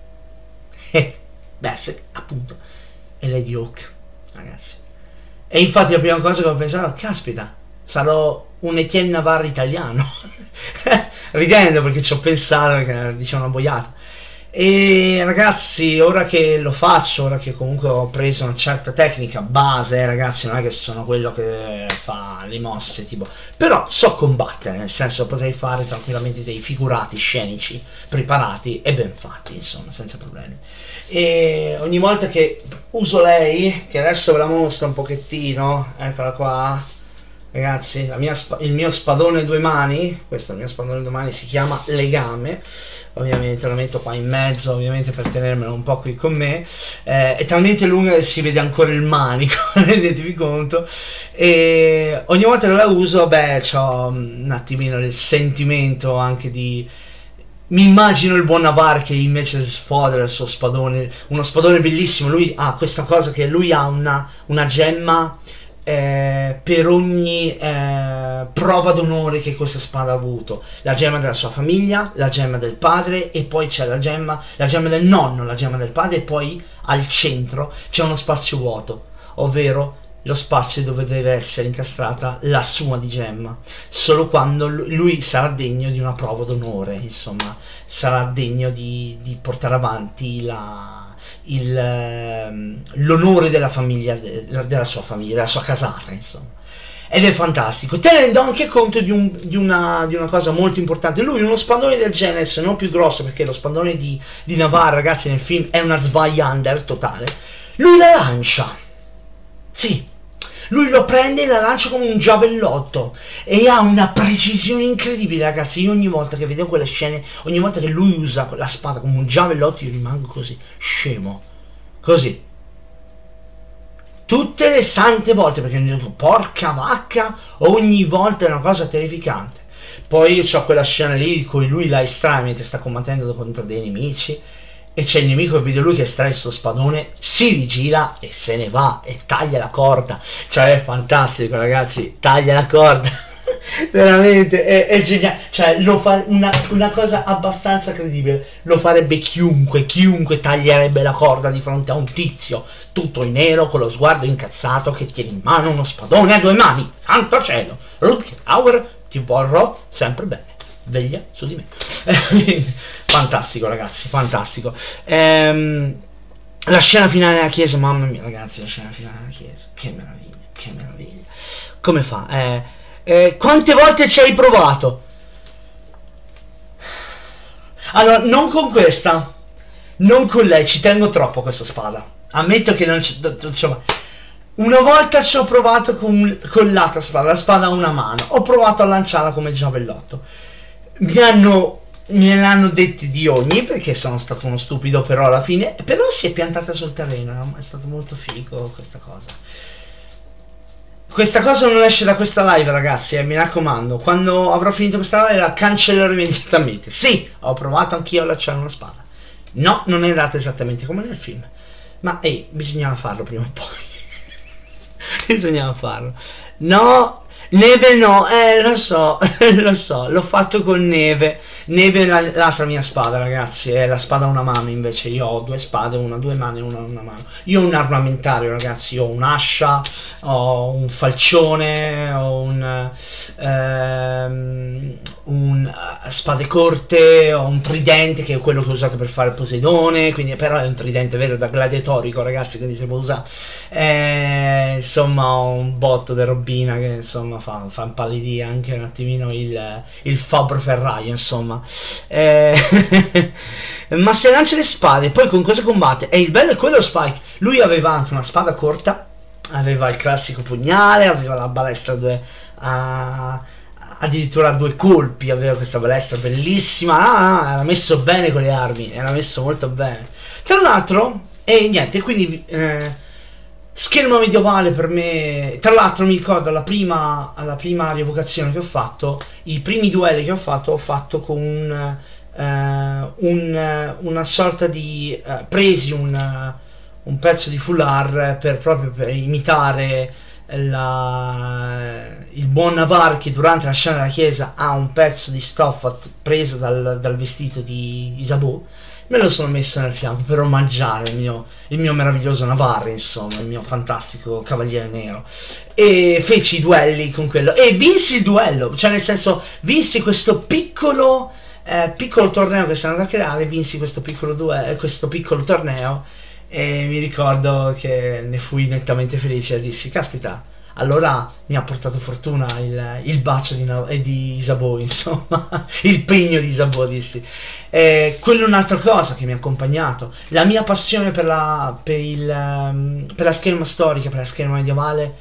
Berserk appunto, e Lady Hawk, ragazzi. E infatti la prima cosa che ho pensato, caspita, sarò un Etienne Navarre italiano. Ridendo perché ci ho pensato, perché diciamo una boiata. E ragazzi, ora che lo faccio, ora che comunque ho preso una certa tecnica base, eh, ragazzi, non è che sono quello che fa le mosse tipo, però so combattere, nel senso potrei fare tranquillamente dei figurati scenici preparati e ben fatti, insomma, senza problemi. E ogni volta che uso lei, che adesso ve la mostro un pochettino, eccola qua, ragazzi, la mia il mio spadone a due mani, questo è il mio spadone a due mani, si chiama Legame. Ovviamente lo metto qua in mezzo, ovviamente per tenermelo un po' qui con me, eh, è talmente lunga che si vede ancora il manico, rendetevi conto, e ogni volta che la uso, beh, ho un attimino il sentimento anche di... mi immagino il buon Navarre che invece sfodera il suo spadone, uno spadone bellissimo, lui ha questa cosa che lui ha una, una gemma Eh, per ogni eh, prova d'onore che questa spada ha avuto, la gemma della sua famiglia, la gemma del padre, e poi c'è la gemma, la gemma del nonno, la gemma del padre, e poi al centro c'è uno spazio vuoto, ovvero lo spazio dove deve essere incastrata la sua di gemma. Solo quando lui sarà degno di una prova d'onore, insomma, sarà degno di, di portare avanti la l'onore della famiglia, della sua famiglia, della sua casata, insomma. ed è fantastico, tenendo anche conto di, un, di, una, di una cosa molto importante. Lui uno spandone del genere, se non più grosso, perché lo spandone di, di Navarre, ragazzi, nel film è una Zweihander totale, lui la lancia, sì, lui lo prende e la lancia come un giavellotto e ha una precisione incredibile, ragazzi. Io ogni volta che vedo quelle scene, ogni volta che lui usa la spada come un giavellotto, io rimango così, scemo, così. Tutte le sante volte, perché mi dico, porca vacca, ogni volta è una cosa terrificante. Poi c'ho quella scena lì in cui lui la estrae mentre sta combattendo contro dei nemici, e c'è il nemico che vede lui che estrae sto spadone, si rigira e se ne va e taglia la corda. Cioè è fantastico, ragazzi, taglia la corda. Veramente è, è geniale, cioè lo fa una, una cosa abbastanza credibile, lo farebbe chiunque, chiunque taglierebbe la corda di fronte a un tizio tutto in nero con lo sguardo incazzato che tiene in mano uno spadone a due mani. Santo cielo, Rutger Hauer, ti vorrò sempre bene, veglia su di me. Fantastico, ragazzi, fantastico. Ehm, la scena finale della chiesa, mamma mia, ragazzi, la scena finale della chiesa, che meraviglia, che meraviglia. Come fa? Eh, eh, quante volte ci hai provato? Allora, non con questa, non con lei, ci tengo troppo a questa spada. Ammetto che non ci, insomma, una volta ci ho provato con, con l'altra spada, la spada a una mano, ho provato a lanciarla come giavellotto. Mi hanno me l'hanno detti di ogni, perché sono stato uno stupido, però alla fine però si è piantata sul terreno, è stato molto figo questa cosa. Questa cosa non esce da questa live, ragazzi, eh, mi raccomando, quando avrò finito questa live la cancellerò immediatamente. Sì, ho provato anch'io a lanciare una spada, no, non è andata esattamente come nel film, ma ehi, bisognava farlo prima o poi. Bisognava farlo. No, Neve no, eh lo so, lo so, l'ho fatto con Neve. Neve è la- l'altra mia spada, ragazzi, è la spada a una mano, invece io ho due spade, una a due mani e una a una mano. Io ho un armamentario, ragazzi, io ho un'ascia, ho un falcione, ho un, ehm, un eh, spade corte, ho un tridente che è quello che ho usato per fare il Poseidone, quindi però è un tridente vero da gladiatorico, ragazzi, quindi si può usare. Eh, insomma, ho un botto di robina che insomma fa, fa impallidire anche un attimino il, il fabbro ferraio, insomma. Eh, ma se lancia le spade, poi con cosa combatte? E il bello è quello, Spike. Lui aveva anche una spada corta, aveva il classico pugnale, aveva la balestra a due, a- addirittura a due colpi, aveva questa balestra bellissima. Ah, ah, era messo bene con le armi, era messo molto bene. Tra l'altro, e niente, quindi eh, schermo medievale per me. Tra l'altro mi ricordo alla prima, alla prima rievocazione che ho fatto, i primi duelli che ho fatto, ho fatto con un, eh, un, eh, una sorta di eh, presi un, eh, un pezzo di foulard per proprio per imitare la, il buon Navarre che durante la scena della chiesa ha un pezzo di stoffa t- preso dal, dal vestito di Isabeau. Me lo sono messo nel fianco per omaggiare il mio, il mio meraviglioso Navarre, insomma, il mio fantastico cavaliere nero. E feci i duelli con quello e vinsi il duello, cioè nel senso vinsi questo piccolo eh, piccolo torneo che sono andato a creare, vinsi questo piccolo duello, questo piccolo torneo, e mi ricordo che ne fui nettamente felice e dissi, caspita, allora mi ha portato fortuna il, il bacio di, Na- eh, di Isabeau, insomma, il pegno di Isabeau, dissi. Eh, quello è un'altra cosa che mi ha accompagnato. La mia passione per la, per il, ehm, per la scherma storica, per la scherma medievale,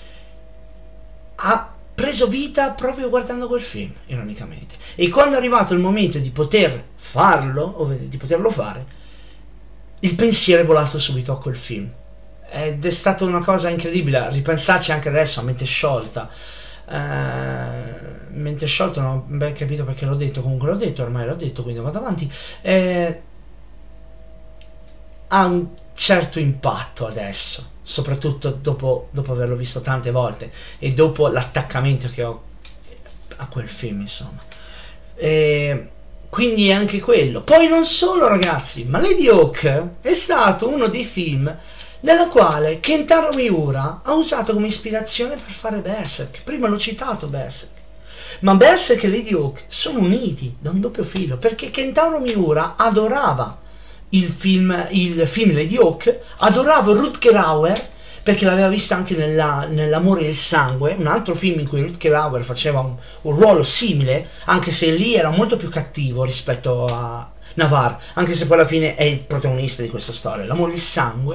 ha preso vita proprio guardando quel film, ironicamente. E quando è arrivato il momento di poter farlo, o di poterlo fare, il pensiero è volato subito a quel film. Ed è stata una cosa incredibile, a ripensarci anche adesso a mente sciolta. Eh, mente sciolta non ho ben capito perché l'ho detto, comunque l'ho detto, ormai l'ho detto, quindi vado avanti. Eh, ha un certo impatto adesso, soprattutto dopo, dopo averlo visto tante volte e dopo l'attaccamento che ho a quel film, insomma. E quindi è anche quello. Poi non solo, ragazzi, ma Lady Hawk è stato uno dei film nella quale Kentaro Miura ha usato come ispirazione per fare Berserk. Prima l'ho citato Berserk, ma Berserk e Lady Hawk sono uniti da un doppio filo, perché Kentaro Miura adorava il film, il film Lady Hawk, adorava Rutger Hauer, perché l'aveva vista anche nella, nell'Amore e il sangue, un altro film in cui Rutger Hauer faceva un, un ruolo simile, anche se lì era molto più cattivo rispetto a Navarre, anche se poi alla fine è il protagonista di questa storia. L'Amore e il sangue.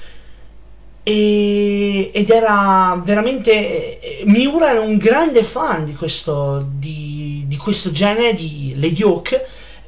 E, ed era veramente, Miura era un grande fan di questo, di, di questo genere di Lady Hawk,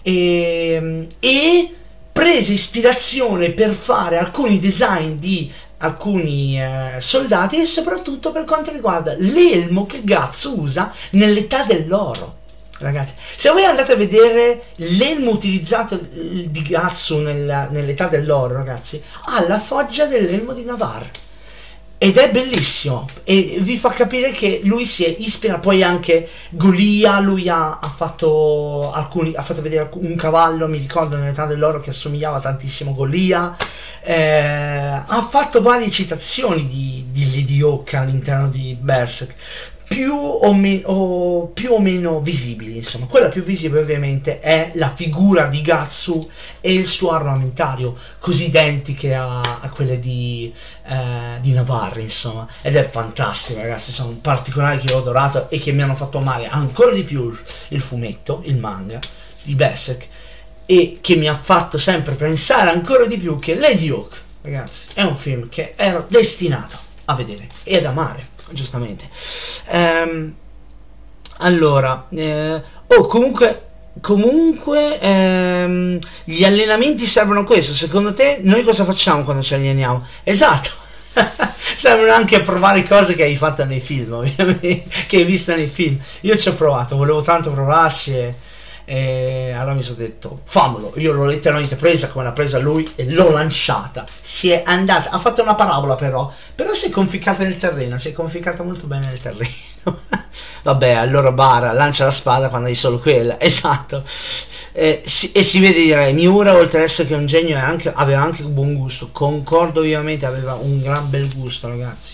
e, e prese ispirazione per fare alcuni design di alcuni eh, soldati, e soprattutto per quanto riguarda l'elmo che Gatsu usa nell'età dell'oro. Ragazzi, se voi andate a vedere l'elmo utilizzato di Gatsu nel, nell'età dell'oro, ragazzi, ha la foggia dell'elmo di Navarre ed è bellissimo, e vi fa capire che lui si è ispirato. Poi anche Golia, lui ha, ha fatto alcuni, ha fatto vedere un cavallo, mi ricordo, nell'età dell'oro che assomigliava tantissimo a Golia. Eh, ha fatto varie citazioni di, di Lady Hawk all'interno di Berserk, più o, me o, più o meno visibili. Insomma, quella più visibile ovviamente è la figura di Gatsu e il suo armamentario, così identiche a, a quelle di, eh, di Navarre, insomma, ed è fantastico, ragazzi. Sono particolari che ho adorato e che mi hanno fatto amare ancora di più il fumetto, il manga di Berserk, e che mi ha fatto sempre pensare ancora di più che Lady Hawk, ragazzi, è un film che ero destinato a vedere e ad amare, giustamente. Ehm, allora, eh, oh, comunque, comunque ehm, gli allenamenti servono a questo. Secondo te noi cosa facciamo quando ci alleniamo? Esatto. Servono anche a provare cose che hai fatto nei film, ovviamente, che hai visto nei film. Io ci ho provato, volevo tanto provarci, e e allora mi sono detto fammelo. Io l'ho letteralmente presa come l'ha presa lui e l'ho lanciata, si è andata, ha fatto una parabola, però però si è conficcata nel terreno, si è conficcata molto bene nel terreno. Vabbè, allora Bara lancia la spada quando hai solo quella, esatto. Eh, si, e si vede, direi, Miura, oltre ad essere che un genio, è anche, aveva anche un buon gusto, concordo ovviamente, aveva un gran bel gusto, ragazzi.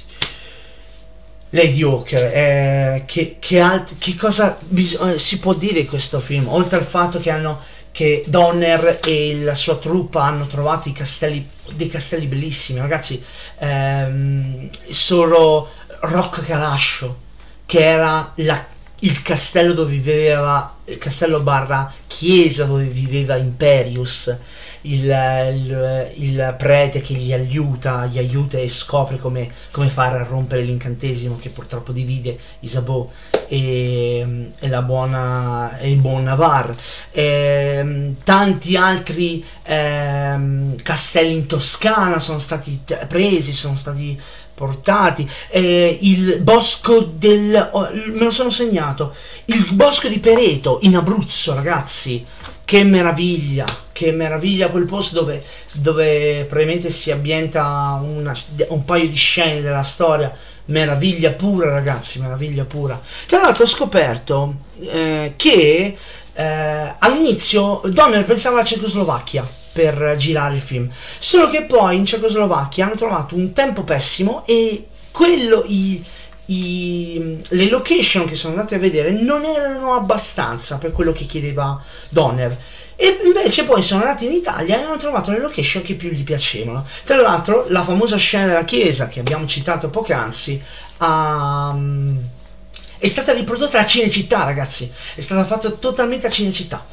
Lady Hawk, eh, che, che, alt che cosa eh, si può dire di questo film, oltre al fatto che hanno che Donner e la sua truppa hanno trovato i castelli, dei castelli bellissimi, ragazzi. Ehm, solo Rock Kalasho, che era la, il castello dove viveva, il castello barra chiesa dove viveva Imperius, il, il, il prete che gli aiuta, gli aiuta e scopre come, come fare a rompere l'incantesimo che purtroppo divide Isabeau e, e, la buona, e il buon Navarre. E, tanti altri ehm, castelli in Toscana sono stati presi, sono stati portati. Eh, il bosco del... Oh, me lo sono segnato. Il bosco di Pereto in Abruzzo, ragazzi. Che meraviglia, che meraviglia quel posto dove, dove probabilmente si ambienta una, un paio di scene della storia. Meraviglia pura, ragazzi, meraviglia pura. Tra l'altro ho scoperto eh, che eh, all'inizio Donner pensava alla Cecoslovacchia per girare il film, solo che poi in Cecoslovacchia hanno trovato un tempo pessimo e quello, i, i, le location che sono andate a vedere non erano abbastanza per quello che chiedeva Donner, e invece poi sono andati in Italia e hanno trovato le location che più gli piacevano. Tra l'altro la famosa scena della chiesa che abbiamo citato poc'anzi um, è stata riprodotta a Cinecittà, ragazzi, è stata fatta totalmente a Cinecittà.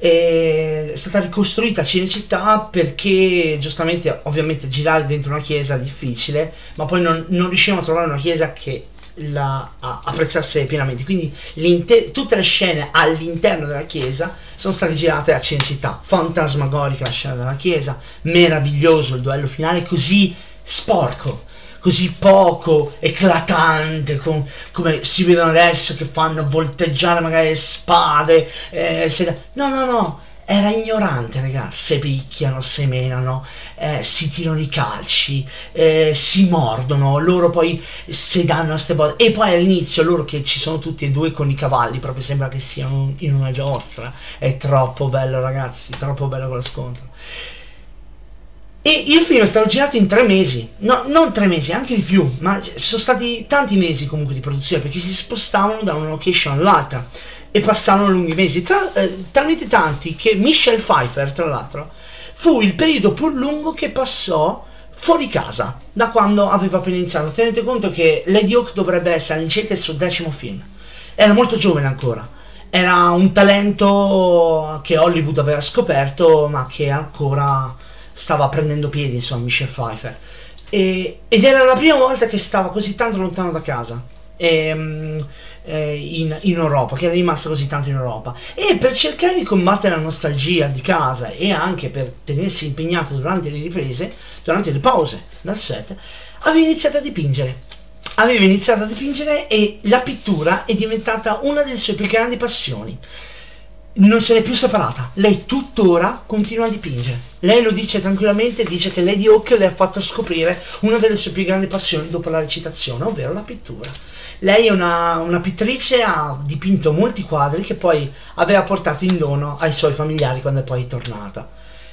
È stata ricostruita a Cinecittà perché giustamente, ovviamente, girare dentro una chiesa è difficile, ma poi non, non riuscivano a trovare una chiesa che la a, apprezzasse pienamente, quindi tutte le scene all'interno della chiesa sono state girate a Cinecittà. Fantasmagorica la scena della chiesa, meraviglioso il duello finale, così sporco, così poco eclatante, com come si vedono adesso che fanno volteggiare magari le spade, eh, se... no no no, era ignorante, ragazzi. Se picchiano, se menano, eh, si tirano i calci, eh, si mordono, loro poi si danno a ste botte, e poi all'inizio loro che ci sono tutti e due con i cavalli, proprio sembra che siano in una giostra. È troppo bello, ragazzi, troppo bello quello scontro. E il film è stato girato in tre mesi, no, non tre mesi, anche di più, ma sono stati tanti mesi comunque di produzione, perché si spostavano da una location all'altra e passarono lunghi mesi, tra, eh, talmente tanti che Michelle Pfeiffer, tra l'altro, fu il periodo più lungo che passò fuori casa da quando aveva appena iniziato. Tenete conto che Lady Hawk dovrebbe essere all'incirca il suo decimo film, era molto giovane ancora, era un talento che Hollywood aveva scoperto ma che ancora stava prendendo piedi, insomma, Michelle Pfeiffer, e, ed era la prima volta che stava così tanto lontano da casa, e, eh, in, in Europa, che era rimasta così tanto in Europa, e per cercare di combattere la nostalgia di casa e anche per tenersi impegnato durante le riprese, durante le pause dal set, aveva iniziato a dipingere. Aveva iniziato a dipingere e la pittura è diventata una delle sue più grandi passioni. Non se n'è più separata. Lei tuttora continua a dipingere. Lei lo dice tranquillamente, dice che Lady Hawk le ha fatto scoprire una delle sue più grandi passioni dopo la recitazione, ovvero la pittura. Lei è una, una pittrice, ha dipinto molti quadri che poi aveva portato in dono ai suoi familiari quando è poi tornata.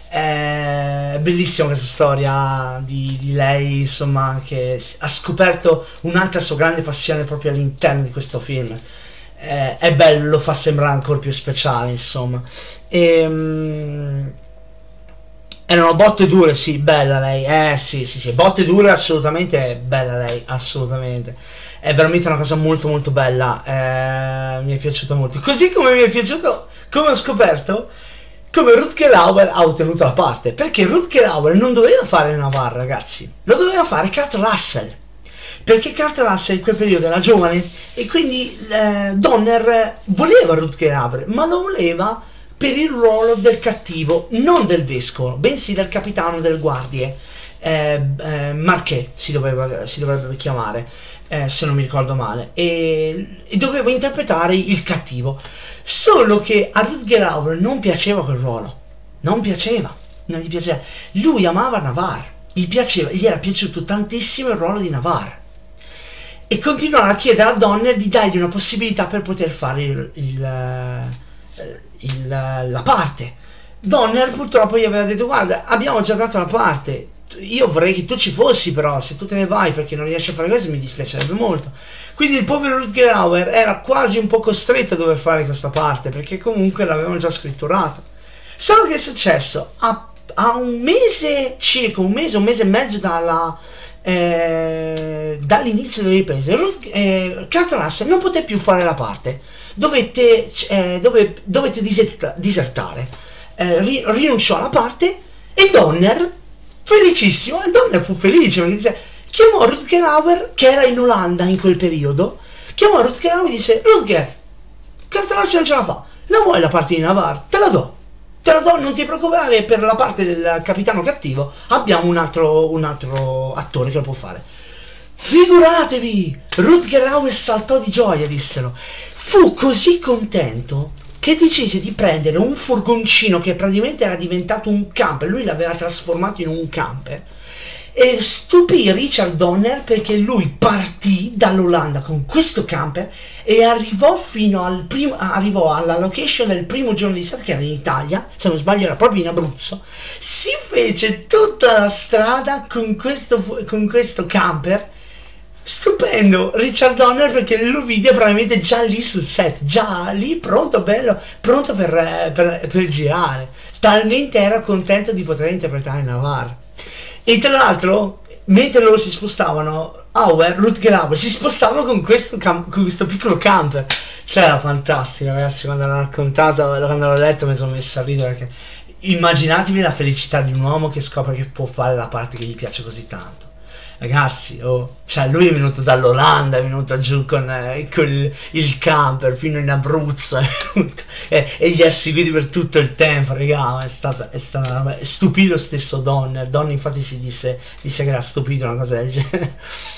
È bellissima questa storia di, di lei, insomma, che ha scoperto un'altra sua grande passione proprio all'interno di questo film. È, è bello, lo fa sembrare ancora più speciale, insomma. E, um, erano botte dure, sì, bella lei, eh sì, sì, sì, botte dure, assolutamente bella lei, assolutamente. È veramente una cosa molto molto bella, eh, mi è piaciuta molto. Così come mi è piaciuto, come ho scoperto, come Rutger Hauer ha ottenuto la parte, perché Rutger Hauer non doveva fare Navarre, ragazzi, lo doveva fare Kurt Russell, perché Kurt Russell in quel periodo era giovane e quindi eh, Donner voleva Rutger Hauer, ma lo voleva per il ruolo del cattivo, non del vescovo, bensì del capitano delle guardie, eh, eh, Marquet si, doveva, si dovrebbe chiamare, eh, se non mi ricordo male, e, e doveva interpretare il cattivo. Solo che a Rutger Hauer non piaceva quel ruolo, non piaceva, non gli piaceva. Lui amava Navarre, gli piaceva, gli era piaciuto tantissimo il ruolo di Navarre, e continuava a chiedere a Donner di dargli una possibilità per poter fare il, il, il, la parte. Donner purtroppo gli aveva detto: guarda, abbiamo già dato la parte, io vorrei che tu ci fossi, però se tu te ne vai perché non riesci a fare questo mi dispiacerebbe molto. Quindi il povero Rutger Hauer era quasi un po' costretto a dover fare questa parte, perché comunque l'avevano già scritturato. Solo che è successo a, a un mese circa, un mese, un mese e mezzo dalla eh, dall'inizio delle riprese, Rut, eh, Kurt Russell non poté più fare la parte, dovette, eh, dove, dovette diserta, disertare, eh, ri, rinunciò alla parte, e Donner, felicissimo, e Donner fu felice perché dice, chiamò Rutger Hauer, che era in Olanda in quel periodo, chiamò Rutger Hauer e disse: Rutger, Kurt Russell non ce la fa, la vuoi la parte di Navarre? Te la do, te la do, non ti preoccupare, per la parte del capitano cattivo abbiamo un altro, un altro attore che lo può fare. Figuratevi, Rutger Hauer saltò di gioia, dissero. Fu così contento che decise di prendere un furgoncino che praticamente era diventato un camper, lui l'aveva trasformato in un camper, e stupì Richard Donner perché lui partì dall'Olanda con questo camper e arrivò fino al primo, arrivò alla location del primo giorno di stato, che era in Italia, se non sbaglio era proprio in Abruzzo. Si fece tutta la strada con questo, con questo camper. Stupendo Richard Donner, perché lo vide probabilmente già lì sul set, già lì pronto, bello, pronto per, per, per girare, talmente era contento di poter interpretare Navarre. E tra l'altro, mentre loro si spostavano, Hauer, Rutger Hauer si spostavano con questo, con questo piccolo camper. Cioè era fantastico, ragazzi, quando l'ho raccontato, quando l'ho letto mi sono messo a ridere, perché immaginatevi la felicità di un uomo che scopre che può fare la parte che gli piace così tanto. Ragazzi, oh, cioè lui è venuto dall'Olanda, è venuto giù con, eh, con il, il camper fino in Abruzzo e, e gli ha seguiti per tutto il tempo, raga, è stata, è stata stupito lo stesso Donner. Donner infatti si disse, disse che era stupito, una cosa del genere.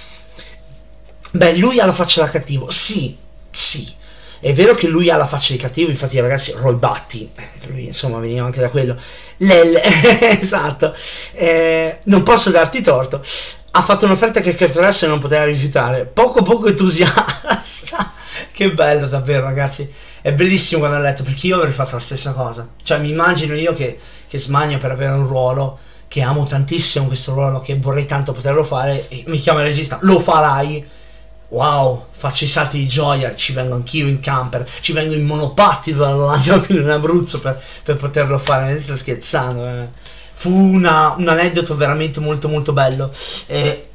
Beh, lui ha la faccia da cattivo, sì, sì, è vero che lui ha la faccia di cattivo, infatti ragazzi, Roy Batty, eh, lui insomma veniva anche da quello, Lel, esatto, eh, non posso darti torto. Ha fatto un'offerta che Kurt Russell non poteva rifiutare, poco poco entusiasta. Che bello davvero, ragazzi, è bellissimo quando ho letto, perché io avrei fatto la stessa cosa. Cioè mi immagino io che, che smagno per avere un ruolo, che amo tantissimo questo ruolo, che vorrei tanto poterlo fare, e mi chiama il regista: lo farai? Wow, faccio i salti di gioia, ci vengo anch'io in camper, ci vengo in monopattino dall'Olanda fino in Abruzzo per, per poterlo fare. Mi sto scherzando, eh. fu una, un aneddoto veramente molto molto bello. Eh,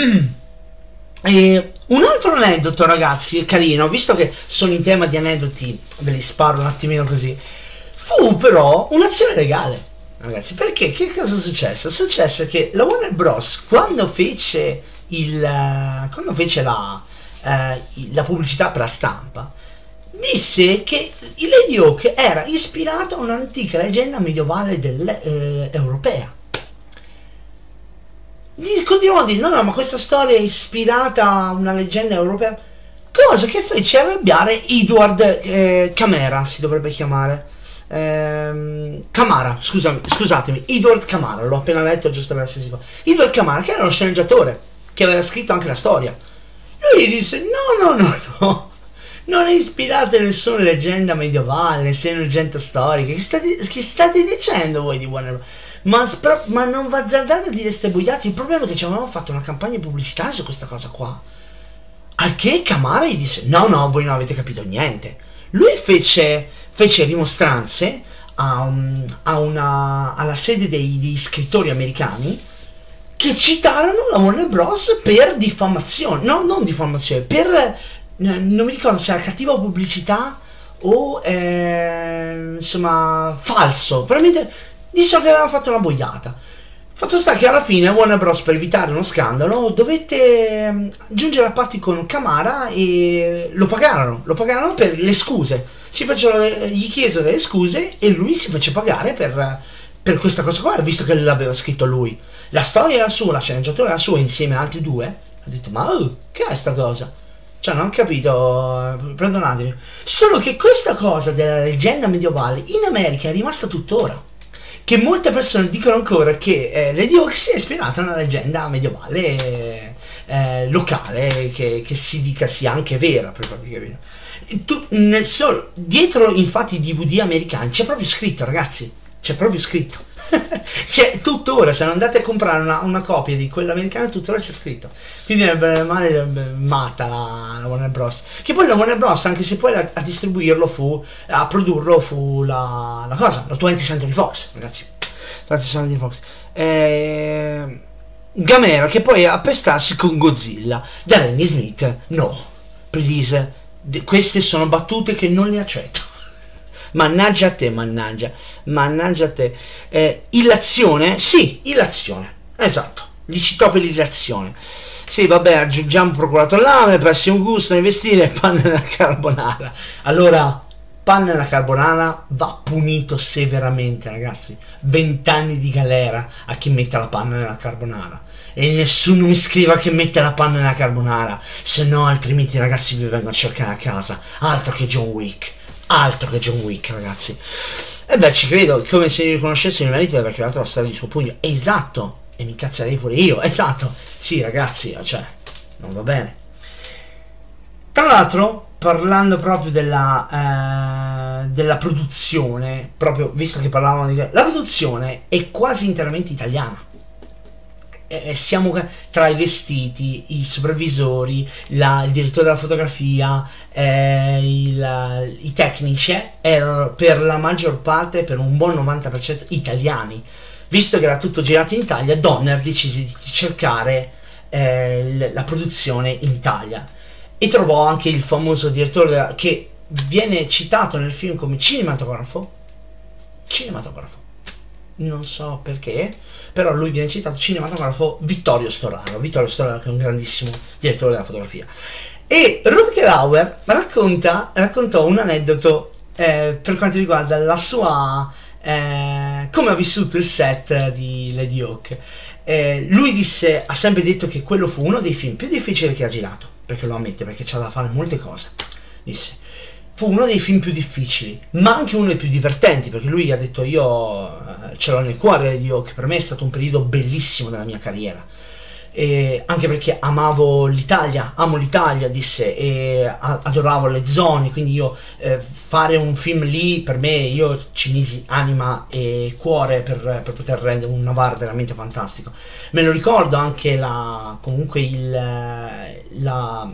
e un altro aneddoto, ragazzi, carino, visto che sono in tema di aneddoti, ve li sparo un attimino così. Fu però un'azione legale, ragazzi, perché che cosa è successo? È successo che la Warner Bros. quando fece il quando fece la, eh, la pubblicità per la stampa, disse che il Lady Hawk era ispirato a un'antica leggenda medievale eh, europea. Continuò a dire no no ma questa storia è ispirata a una leggenda europea, cosa che fece arrabbiare Edward eh, Camera, si dovrebbe chiamare ehm, Camara, scusami, scusatemi, Edward Camara, l'ho appena letto giusto per essere sicuro. Edward Camara, che era uno sceneggiatore che aveva scritto anche la storia, lui disse no no no no, non è ispirata a nessuna leggenda medievale, nessuna leggenda storica. Che state, che state dicendo voi di Warner Bros? Ma, ma non va azzardate a dire ste boiate. Il problema è che ci avevamo fatto una campagna pubblicitaria su questa cosa qua. Al che Camara gli disse no no, voi non avete capito niente. Lui fece, fece rimostranze a un, a una, alla sede dei, dei scrittori americani che citarono la Warner Bros. Per diffamazione. No, non diffamazione, per... non mi ricordo se era cattiva pubblicità o eh, insomma falso, probabilmente disse che aveva fatto una boiata. Fatto sta che alla fine Warner Bros. Per evitare uno scandalo dovette giungere a patti con Camara e lo pagarono, lo pagarono per le scuse, si fecero, gli chiesero delle scuse e lui si fece pagare per, per questa cosa qua, visto che l'aveva scritto lui. La storia era sua, la sceneggiatura era sua insieme a altri due. Ha detto ma oh, che è sta cosa? Cioè non ho capito, perdonatemi. Solo che questa cosa della leggenda medievale in America è rimasta tuttora. Che molte persone dicono ancora che eh, Lady Hawk sia ispirata a una leggenda medievale eh, locale, che, che si dica sia anche vera, per farvi capire. Tu, nel solo, dietro infatti i D V D americani c'è proprio scritto, ragazzi, c'è proprio scritto. C'è tuttora, se non andate a comprare una, una copia di quella americana, tuttora c'è scritto. Quindi è male matta la, la Warner Bros. Che poi la Warner Bros, anche se poi a, a distribuirlo fu, a produrlo fu la, la cosa, la twentieth Century Fox, ragazzi. twentieth Century Fox. Eh, Gamera che poi appestarsi con Godzilla. Da Randy Smith, no, please, queste sono battute che non le accetto. Mannaggia a te, mannaggia, mannaggia a te. Eh, illazione? Sì, illazione, esatto, gli citò per l'illazione. Sì, vabbè, aggiungiamo procurato lame, pessimo gusto nei vestiti e panna nella carbonara. Allora, panna nella carbonara va punito severamente, ragazzi. vent'anni di galera a chi mette la panna nella carbonara. E nessuno mi scriva che mette la panna nella carbonara, se no altrimenti ragazzi vi vengono a cercare a casa. Altro che John Wick. Altro che John Wick, ragazzi. E beh, ci credo, come se riconoscesse il merito di aver creato la storia di suo pugno. Esatto, e mi incazzerei pure io, esatto. Sì, ragazzi, cioè, non va bene. Tra l'altro, parlando proprio della, eh, della produzione, proprio visto che parlavamo di... La produzione è quasi interamente italiana. Eh, siamo tra i vestiti, i supervisori, la, il direttore della fotografia, eh, il, i tecnici erano per la maggior parte, per un buon novanta per cento italiani. Visto che era tutto girato in Italia, Donner decise di cercare eh, la produzione in Italia e trovò anche il famoso direttore della, che viene citato nel film come cinematografo cinematografo non so perché, però lui viene citato cinematografo Vittorio Storaro. Vittorio Storaro che è un grandissimo direttore della fotografia. E Rutger Hauer racconta, raccontò un aneddoto eh, per quanto riguarda la sua eh, come ha vissuto il set di Lady Hawk. Eh, lui disse, ha sempre detto che quello fu uno dei film più difficili che ha girato, perché lo ammette, perché c'ha da fare molte cose. Disse fu uno dei film più difficili, ma anche uno dei più divertenti, perché lui ha detto io eh, ce l'ho nel cuore Lady Hawk, per me è stato un periodo bellissimo della mia carriera, e anche perché amavo l'Italia, amo l'Italia, disse, e adoravo le zone, quindi io eh, fare un film lì, per me, io ci misi anima e cuore per, per poter rendere un Navarre veramente fantastico. Me lo ricordo anche la, comunque il, la,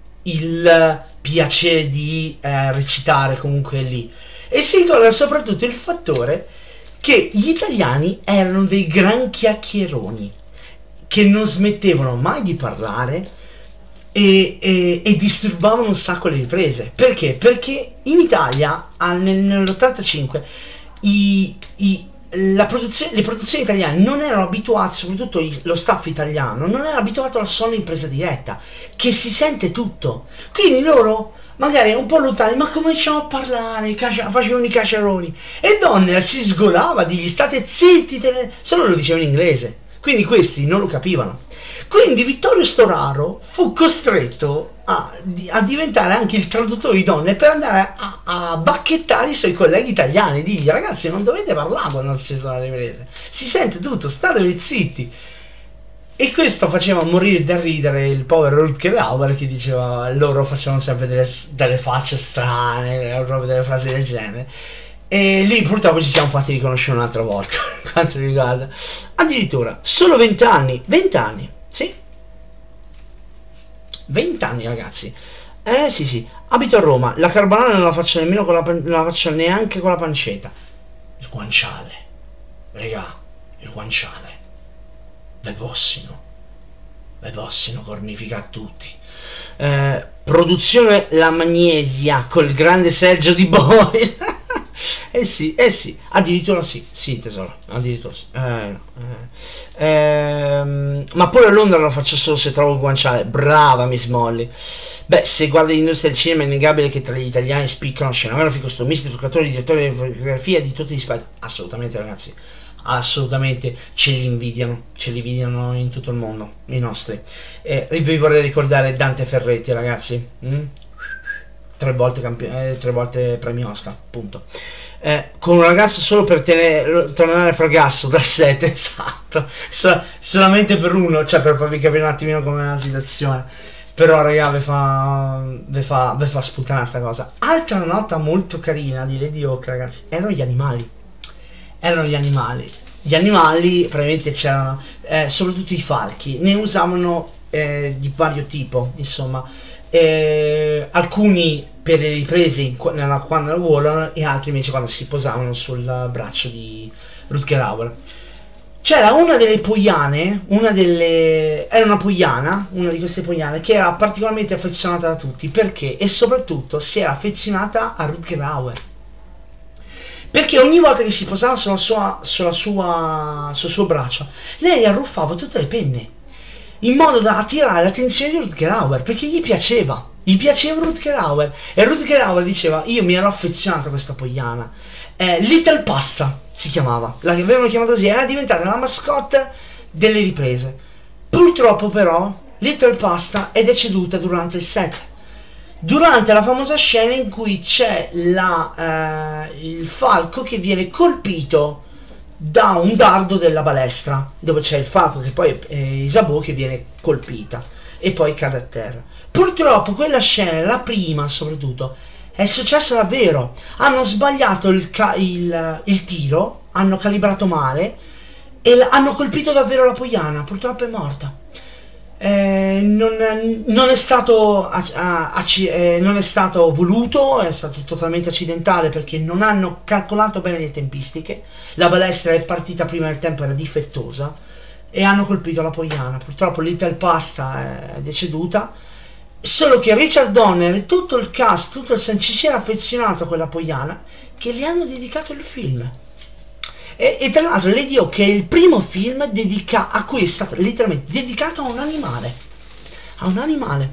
il piacere di eh, recitare comunque lì, e si ricorda soprattutto il fattore che gli italiani erano dei gran chiacchieroni, che non smettevano mai di parlare e, e, e disturbavano un sacco le riprese. Perché? Perché in Italia al- nel- nell'ottantacinque i, i, la produzione, le produzioni italiane non erano abituate, soprattutto i- lo staff italiano, non era abituato alla sola impresa diretta, che si sente tutto. Quindi loro, magari un po' lontani, ma cominciamo a parlare, cacia- facevano i caciaroni. E Donner si sgolava, digli state zitti, te ne-" solo lo diceva in inglese. Quindi questi non lo capivano. Quindi Vittorio Storaro fu costretto a, di- a diventare anche il traduttore di Donne per andare a, a bacchettare i suoi colleghi italiani, digli ragazzi non dovete parlare quando ci sono le riprese, si sente tutto, statevi zitti. E questo faceva morire da ridere il povero Rutger Hauer, che diceva loro facevano sempre delle, delle facce strane, delle, delle frasi del genere. E lì purtroppo ci siamo fatti riconoscere un'altra volta quanto riguarda. Addirittura solo venti anni, venti anni, sì, venti anni ragazzi. Eh sì sì, abito a Roma, la carbonara non la faccio nemmeno con la, pan- non la faccio neanche con la pancetta. Il guanciale, regà, il guanciale, ve possino, ve possino cornifica a tutti. Eh, produzione La Magnesia col grande Sergio Di Boy. Eh sì, eh sì, addirittura sì, sì tesoro, addirittura sì. Eh, no, eh. Ehm, ma pure a Londra lo faccio solo se trovo il guanciale. Brava Miss Molly. Beh, se guardi l'industria del cinema è innegabile che tra gli italiani spiccano scenografi, costumisti, truccatori, direttori di fotografia di tutti gli spazi. Assolutamente ragazzi, assolutamente ce li invidiano, ce li invidiano in tutto il mondo, i nostri. Eh, e vi vorrei ricordare Dante Ferretti ragazzi. Mm? Tre volte, campi- eh, tre volte premio Oscar, punto. Eh, con un ragazzo solo per tenere, tornare a fragasso dal set, esatto, so- solamente per uno, cioè per farvi capire un attimino com'è la situazione. Però raga, ve fa, ve fa, ve fa sputare sta cosa. Altra nota molto carina di Lady Hawk ragazzi, erano gli animali. Erano gli animali. Gli animali, probabilmente c'erano, eh, soprattutto i falchi, ne usavano eh, di vario tipo, insomma. Eh, alcuni per le riprese in, nella, quando volano e altri invece quando si posavano sul braccio di Rutger Hauer. C'era una delle poiane, una delle era una poiana, una di queste poiane che era particolarmente affezionata da tutti perché e soprattutto si era affezionata a Rutger Hauer. Perché ogni volta che si posava sulla sua, sulla sua, sul suo braccio, lei arruffava tutte le penne in modo da attirare l'attenzione di Rutger Hauer perché gli piaceva, gli piaceva Rutger Hauer e Rutger Hauer diceva io mi ero affezionato a questa poiana, eh, Little Pasta si chiamava, la che avevano chiamato così, era diventata la mascotte delle riprese. Purtroppo però Little Pasta è deceduta durante il set, durante la famosa scena in cui c'è la, eh, il falco che viene colpito da un dardo della balestra, dove c'è il falco che poi è Isabeau che viene colpita e poi cade a terra. Purtroppo quella scena, la prima soprattutto, è successa davvero. Hanno sbagliato il, ca- il, il tiro, hanno calibrato male e l- hanno colpito davvero la poiana. Purtroppo è morta. Eh, non, non, è stato, a, a, a, eh, non è stato voluto, è stato totalmente accidentale perché non hanno calcolato bene le tempistiche. La balestra è partita prima del tempo, era difettosa e hanno colpito la poiana. Purtroppo Little Pasta è deceduta. Solo che Richard Donner e tutto il cast, tutto il ci si era affezionato a quella poiana che gli hanno dedicato il film. E, e tra l'altro Lady Hawk è il primo film dedica- a cui è stato letteralmente dedicato a un animale. A un animale.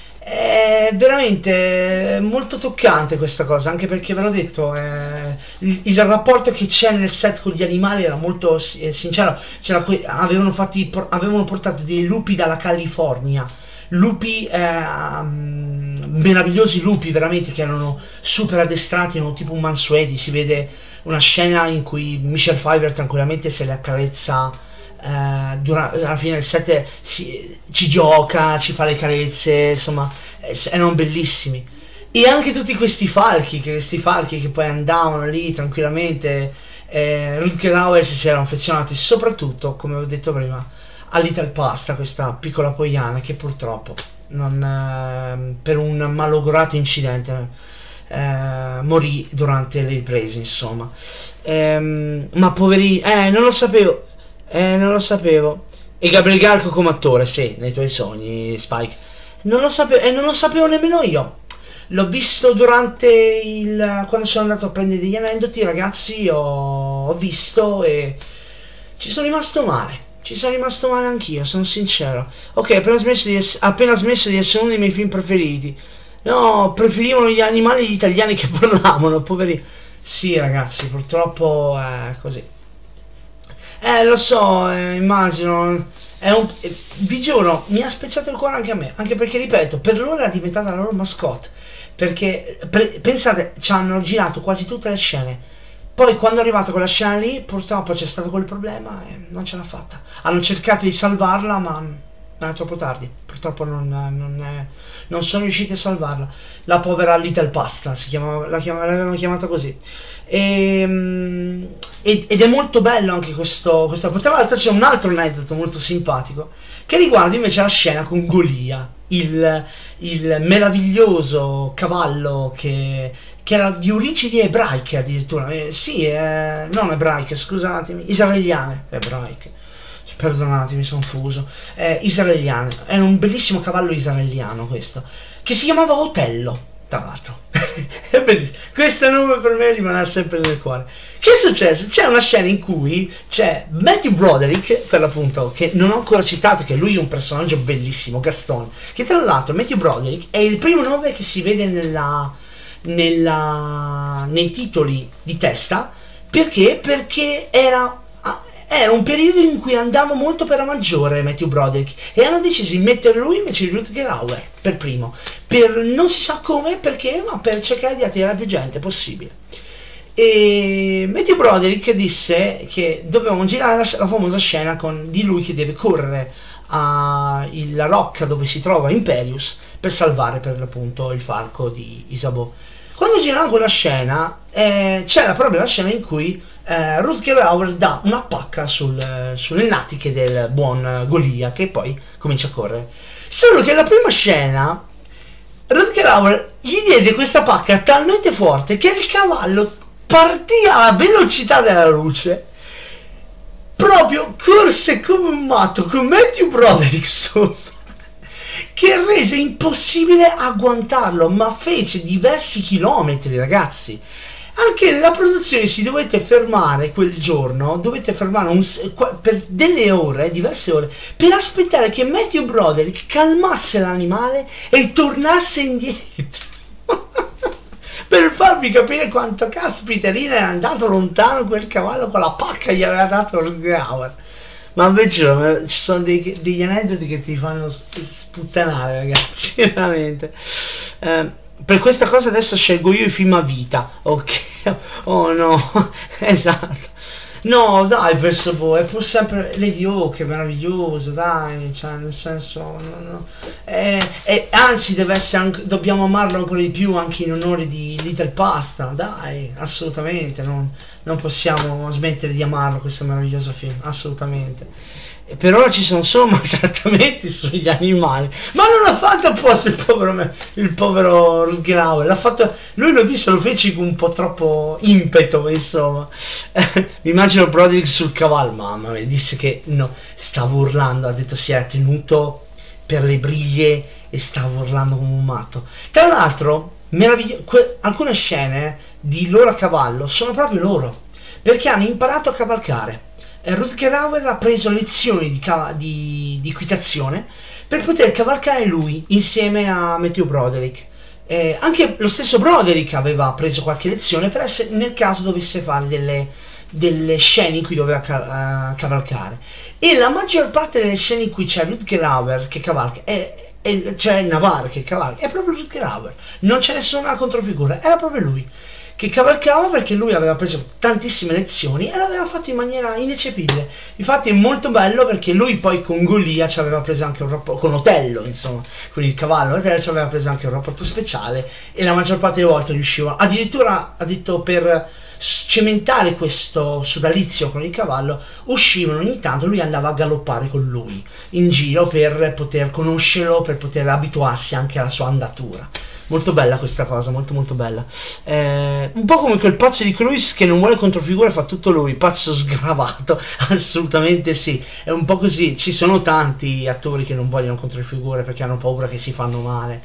È veramente molto toccante questa cosa, anche perché ve l'ho detto, eh, il, il rapporto che c'è nel set con gli animali era molto eh, sincero. C'era que- avevano, fatti, avevano portato dei lupi dalla California. Lupi eh, um, meravigliosi lupi veramente che erano super addestrati, erano tipo un mansueti. Si vede una scena in cui Michelle Pfeiffer tranquillamente se le accarezza eh, durante, alla fine del set si, ci gioca, ci fa le carezze, insomma eh, erano bellissimi. E anche tutti questi falchi che, questi falchi che poi andavano lì tranquillamente. eh, Rutger Hauer si erano affezionati soprattutto, come ho detto prima, a Little Pasta, questa piccola poiana che purtroppo non, eh, per un malogorato incidente eh, morì durante le riprese, insomma. Ehm, ma poverino, eh, non lo sapevo, eh, non lo sapevo. E Gabriel Garco come attore, sì, nei tuoi sogni, Spike. Non lo sapevo, e non lo sapevo nemmeno io. L'ho visto durante il... quando sono andato a prendere degli aneddoti, ragazzi, ho, ho visto e ci sono rimasto male. Ci sono rimasto male anch'io, sono sincero. Ok, appena smesso di essere, appena smesso di essere uno dei miei film preferiti. No, preferivano gli animali gli italiani che parlavano, poveri. Sì, ragazzi, purtroppo è così. Eh, lo so, eh, immagino. È un, eh, vi giuro, mi ha spezzato il cuore anche a me. Anche perché, ripeto, per loro era diventata la loro mascotte. Perché, pre, pensate, ci hanno girato quasi tutte le scene. Poi, quando è arrivata quella scena lì, purtroppo c'è stato quel problema e non ce l'ha fatta. Hanno cercato di salvarla, ma era troppo tardi. Purtroppo non, non, è, non sono riusciti a salvarla. La povera Little Pasta, si chiamava, la chiamava, l'avevano chiamata così. E, ed è molto bello anche questo, questo. Tra l'altro c'è un altro aneddoto molto simpatico che riguarda invece la scena con Golia, il, il meraviglioso cavallo che, che era di origini ebraiche addirittura, eh, sì, eh, non ebraiche, scusatemi, israeliane, ebraiche, perdonatemi, sono fuso, eh, israeliane, era un bellissimo cavallo israeliano questo, che si chiamava Otello. Tra l'altro è bellissimo, questo nome per me rimarrà sempre nel cuore. Che è successo? C'è una scena in cui c'è Matthew Broderick, per l'appunto, che non ho ancora citato, che lui è un personaggio bellissimo, Gaston, che tra l'altro Matthew Broderick è il primo nome che si vede nella, nella, nei titoli di testa. Perché? Perché era Era un periodo in cui andava molto per la maggiore Matthew Broderick e hanno deciso di mettere lui invece di Rutger Hauer per primo, per non si sa come, perché, ma per cercare di attirare più gente possibile. E Matthew Broderick disse che dovevamo girare la, la famosa scena con, di lui che deve correre alla rocca dove si trova Imperius per salvare per l'appunto il falco di Isabeau. Quando girano quella scena, eh, c'era proprio la scena in cui eh, Rutger Hauer dà una pacca sul, sulle natiche del buon Golia, che poi comincia a correre. Solo che la prima scena, Rutger Hauer gli diede questa pacca talmente forte che il cavallo partì alla velocità della luce, proprio corse come un matto con Matthew Broderick sopra, che rese impossibile agguantarlo, ma fece diversi chilometri, ragazzi. Anche la produzione si dovette fermare quel giorno, dovette fermare un, per delle ore, diverse ore, per aspettare che Matthew Broderick calmasse l'animale e tornasse indietro. Per farvi capire quanto caspiterina era andato lontano quel cavallo con la pacca gli aveva dato Rutger Hauer. Ma invece ci sono dei, degli aneddoti che ti fanno sputtanare, ragazzi, veramente. Eh, per questa cosa adesso scelgo io i film a vita, ok? Oh no, esatto. No, dai, perso voi, è pur sempre Lady Hawk, è meraviglioso, dai, cioè, nel senso, no, no. Eh, eh, anzi, deve essere anche, dobbiamo amarlo ancora di più anche in onore di Little Pasta, dai, assolutamente, non, non possiamo smettere di amarlo questo meraviglioso film, assolutamente. E per ora ci sono solo maltrattamenti sugli animali, ma non ha fatto apposta il povero, il povero Rutger Hauer, l'ha fatto, lui lo disse, lo fece con un po' troppo impeto, insomma. Mi immagino Broderick sul cavallo, mamma mia, disse che no, stava urlando, ha detto si era tenuto per le briglie e stava urlando come un matto. Tra l'altro, alcune scene di loro a cavallo sono proprio loro, perché hanno imparato a cavalcare. Rutger Hauer ha preso lezioni di, di, di equitazione per poter cavalcare lui insieme a Matthew Broderick. Eh, anche lo stesso Broderick aveva preso qualche lezione per essere, nel caso dovesse fare delle, delle scene in cui doveva ca uh, cavalcare. E la maggior parte delle scene in cui c'è Rutger Hauer che cavalca, c'è Navarre che cavalca, è proprio Rutger Hauer. Non c'è nessuna controfigura, era proprio lui che cavalcava, perché lui aveva preso tantissime lezioni e l'aveva fatto in maniera ineccepibile. Infatti è molto bello perché lui poi con Golia ci aveva preso anche un rapporto, con Otello, insomma, con il cavallo Otello ci aveva preso anche un rapporto speciale e la maggior parte delle volte riusciva, addirittura ha detto, per cementare questo sodalizio con il cavallo, uscivano ogni tanto, lui andava a galoppare con lui in giro per poter conoscerlo, per poter abituarsi anche alla sua andatura. Molto bella questa cosa, molto molto bella. Eh, un po' come quel pazzo di Cruise che non vuole controfigure, fa tutto lui, pazzo sgravato, assolutamente sì. È un po' così, ci sono tanti attori che non vogliono controfigure perché hanno paura che si fanno male.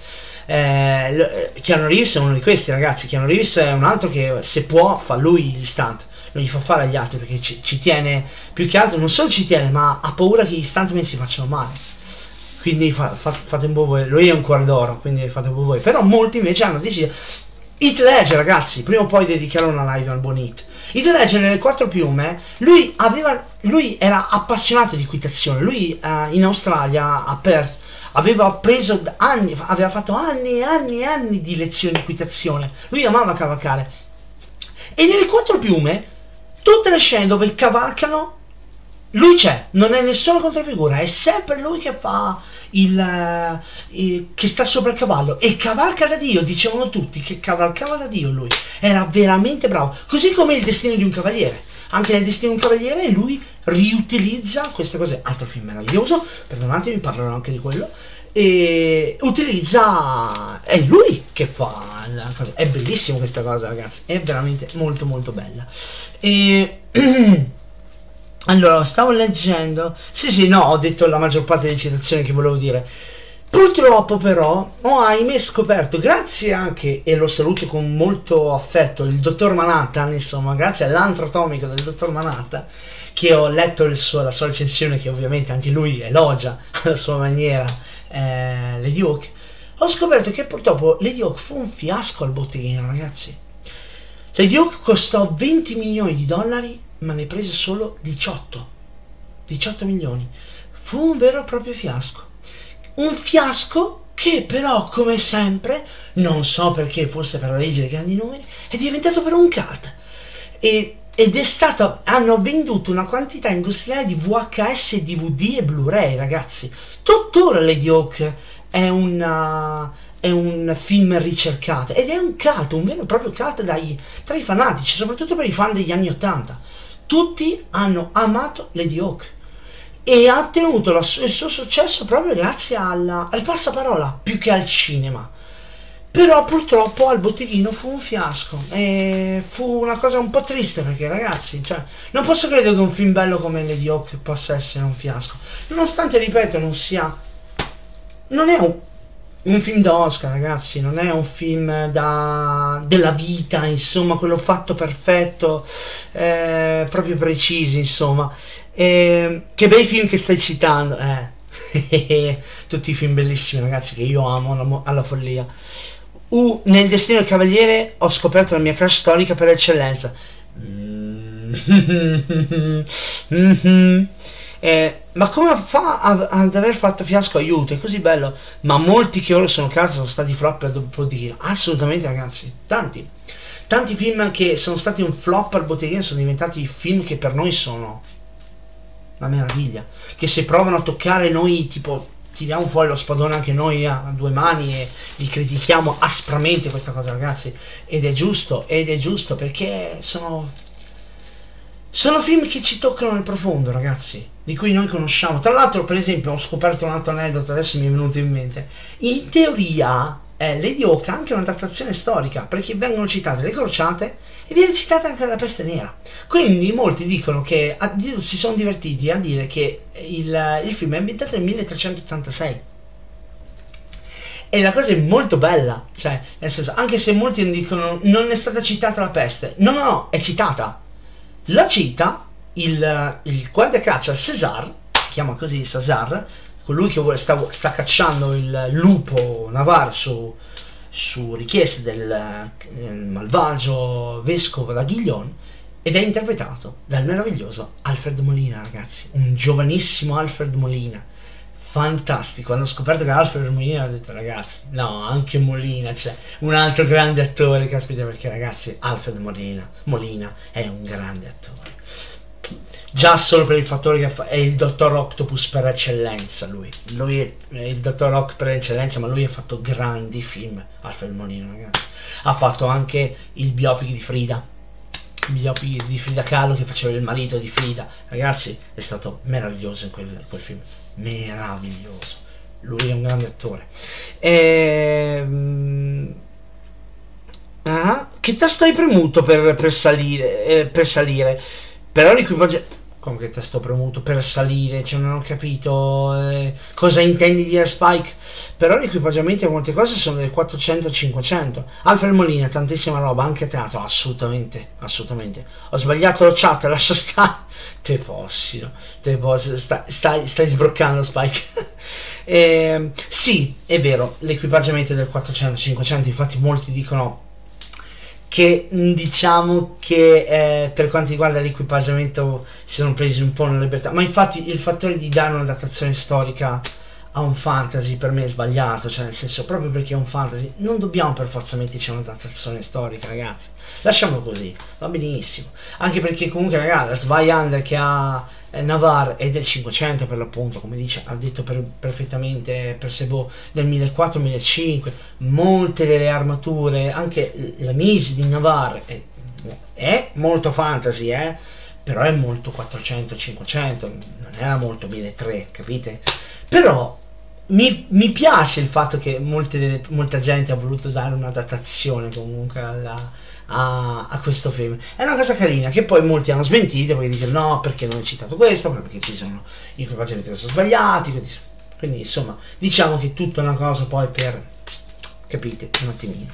Eh, Keanu Reeves è uno di questi, ragazzi. Keanu Reeves è un altro che se può fa lui gli stunt, non gli fa fare agli altri perché ci, ci tiene, più che altro non solo ci tiene, ma ha paura che gli stuntman si facciano male. Quindi fa, fa, fate un po' voi, lui è un cuore d'oro, quindi fate un po' voi. Però molti invece hanno deciso. Heath Ledger, ragazzi, prima o poi dedicherò una live al buon Heath. Heath Ledger nelle quattro piume, lui aveva, lui era appassionato di equitazione. Lui uh, in Australia, a Perth, aveva preso anni, aveva fatto anni e anni e anni di lezioni di equitazione. Lui amava cavalcare. E nelle quattro piume, tutte le scene dove cavalcano, lui c'è, non è nessuna controfigura, è sempre lui che fa il, il che sta sopra il cavallo e cavalca da Dio, dicevano tutti che cavalcava da Dio lui, era veramente bravo, così come Il destino di un cavaliere. Anche nel Destino di un cavaliere lui riutilizza queste cose, altro film meraviglioso, perdonatemi, parlerò anche di quello, e utilizza, è lui che fa la cosa. È bellissimo questa cosa, ragazzi, è veramente molto molto bella. E allora, stavo leggendo, sì sì, no, ho detto la maggior parte delle citazioni che volevo dire. Purtroppo però ho ahimè scoperto, grazie anche, e lo saluto con molto affetto, il dottor Manhattan, insomma, grazie all'antro atomico del dottor Manhattan, che ho letto il suo, la sua recensione, che ovviamente anche lui elogia alla sua maniera eh, Lady Hawk, ho scoperto che purtroppo Lady Hawk fu un fiasco al botteghino, ragazzi. Lady Hawk costò venti milioni di dollari, ma ne prese solo diciotto. diciotto milioni. Fu un vero e proprio fiasco. Un fiasco che però, come sempre, non so perché, forse per la legge dei grandi numeri, è diventato però un cult. E, ed è stato, hanno venduto una quantità industriale di V H S, D V D e Blu-ray, ragazzi. Tuttora Lady Hawk è una... è un film ricercato ed è un cult, un vero e proprio cult dai, tra i fanatici, soprattutto per i fan degli anni ottanta. Tutti hanno amato Lady Hawk e ha ottenuto la, il suo successo proprio grazie alla, al passaparola più che al cinema. Però purtroppo al botteghino fu un fiasco e fu una cosa un po' triste, perché ragazzi, cioè, non posso credere che un film bello come Lady Hawk possa essere un fiasco, nonostante, ripeto, non sia, non è un un film da Oscar, ragazzi, non è un film da, della vita, insomma, quello fatto perfetto, eh, proprio precisi, insomma. Eh, che bei film che stai citando, eh. Tutti i film bellissimi, ragazzi, che io amo alla, alla follia. Uh, nel Destino del Cavaliere ho scoperto la mia crush storica per eccellenza. Mm-hmm. Eh, ma come fa a, ad aver fatto fiasco? Aiuto, è così bello. Ma molti che ora sono casi sono stati flop al botteghino. Assolutamente, ragazzi, tanti tanti film che sono stati un flop al botteghino sono diventati film che per noi sono una meraviglia, che se provano a toccare noi tipo tiriamo fuori lo spadone anche noi a due mani e li critichiamo aspramente questa cosa, ragazzi, ed è giusto, ed è giusto perché sono sono film che ci toccano nel profondo, ragazzi, di cui noi conosciamo. Tra l'altro, per esempio, ho scoperto un altro aneddoto, adesso mi è venuto in mente. In teoria eh, Lady Hawk ha anche una datazione storica, perché vengono citate le crociate e viene citata anche la peste nera. Quindi molti dicono che a, si sono divertiti a dire che il, il film è ambientato nel milletrecentottantasei. E la cosa è molto bella, cioè, nel senso, anche se molti dicono non è stata citata la peste, no, no, no, è citata. La cita il, il guardiacaccia César, si chiama così César, colui che vuole, sta, sta cacciando il lupo Navarro su, su richiesta del, del malvagio vescovo d'Aguillon, ed è interpretato dal meraviglioso Alfred Molina, ragazzi, un giovanissimo Alfred Molina, fantastico. Quando ho scoperto che Alfred Molina ho detto ragazzi, no, anche Molina, cioè un altro grande attore, caspita, perché ragazzi Alfred Molina, Molina è un grande attore, già solo per il fattore che fa, è il dottor Octopus per eccellenza, lui lui è il dottor Ock per eccellenza, ma lui ha fatto grandi film. Alfred Molina, ragazzi, ha fatto anche il biopic di Frida, il biopic di Frida Kahlo, che faceva il marito di Frida, ragazzi, è stato meraviglioso in quel, quel film, meraviglioso, lui è un grande attore. Ehm... Ah, che tasto hai premuto per, per salire? Eh, per salire? Però l'equipaggiamento... Come che tasto ho premuto per salire? Cioè non ho capito eh, cosa intendi dire Spike. Però l'equipaggiamento e molte cose sono del quattrocento cinquecento. Alfred Molina, tantissima roba, anche teatro, assolutamente, assolutamente. Ho sbagliato la chat, lascia stare. Te possino, te posso, stai, stai, stai sbroccando Spike. eh, sì, è vero, l'equipaggiamento è del quattrocento cinquecento, infatti molti dicono che diciamo che eh, per quanto riguarda l'equipaggiamento si sono presi un po' una libertà, ma infatti il fattore di dare una datazione storica a un fantasy per me è sbagliato, cioè nel senso, proprio perché è un fantasy non dobbiamo per forza metterci una datazione storica, ragazzi, lasciamolo così, va benissimo, anche perché comunque ragazzi la Zweihander che ha eh, Navarre è del cinquecento per l'appunto, come dice, ha detto per, perfettamente Percebo, del millequattrocento millecinquecento, molte delle armature, anche la Mise di Navarre è, è molto fantasy, eh, però è molto quattrocento cinquecento, non era molto milletrecento, capite? Però mi, mi piace il fatto che molte, molta gente ha voluto dare una datazione comunque alla, a, a questo film. È una cosa carina che poi molti hanno smentito perché dicono no, perché non hai citato questo, perché ci sono i equipaggiamenti che sono sbagliati, quindi, quindi insomma diciamo che è tutta una cosa poi per, capite, un attimino.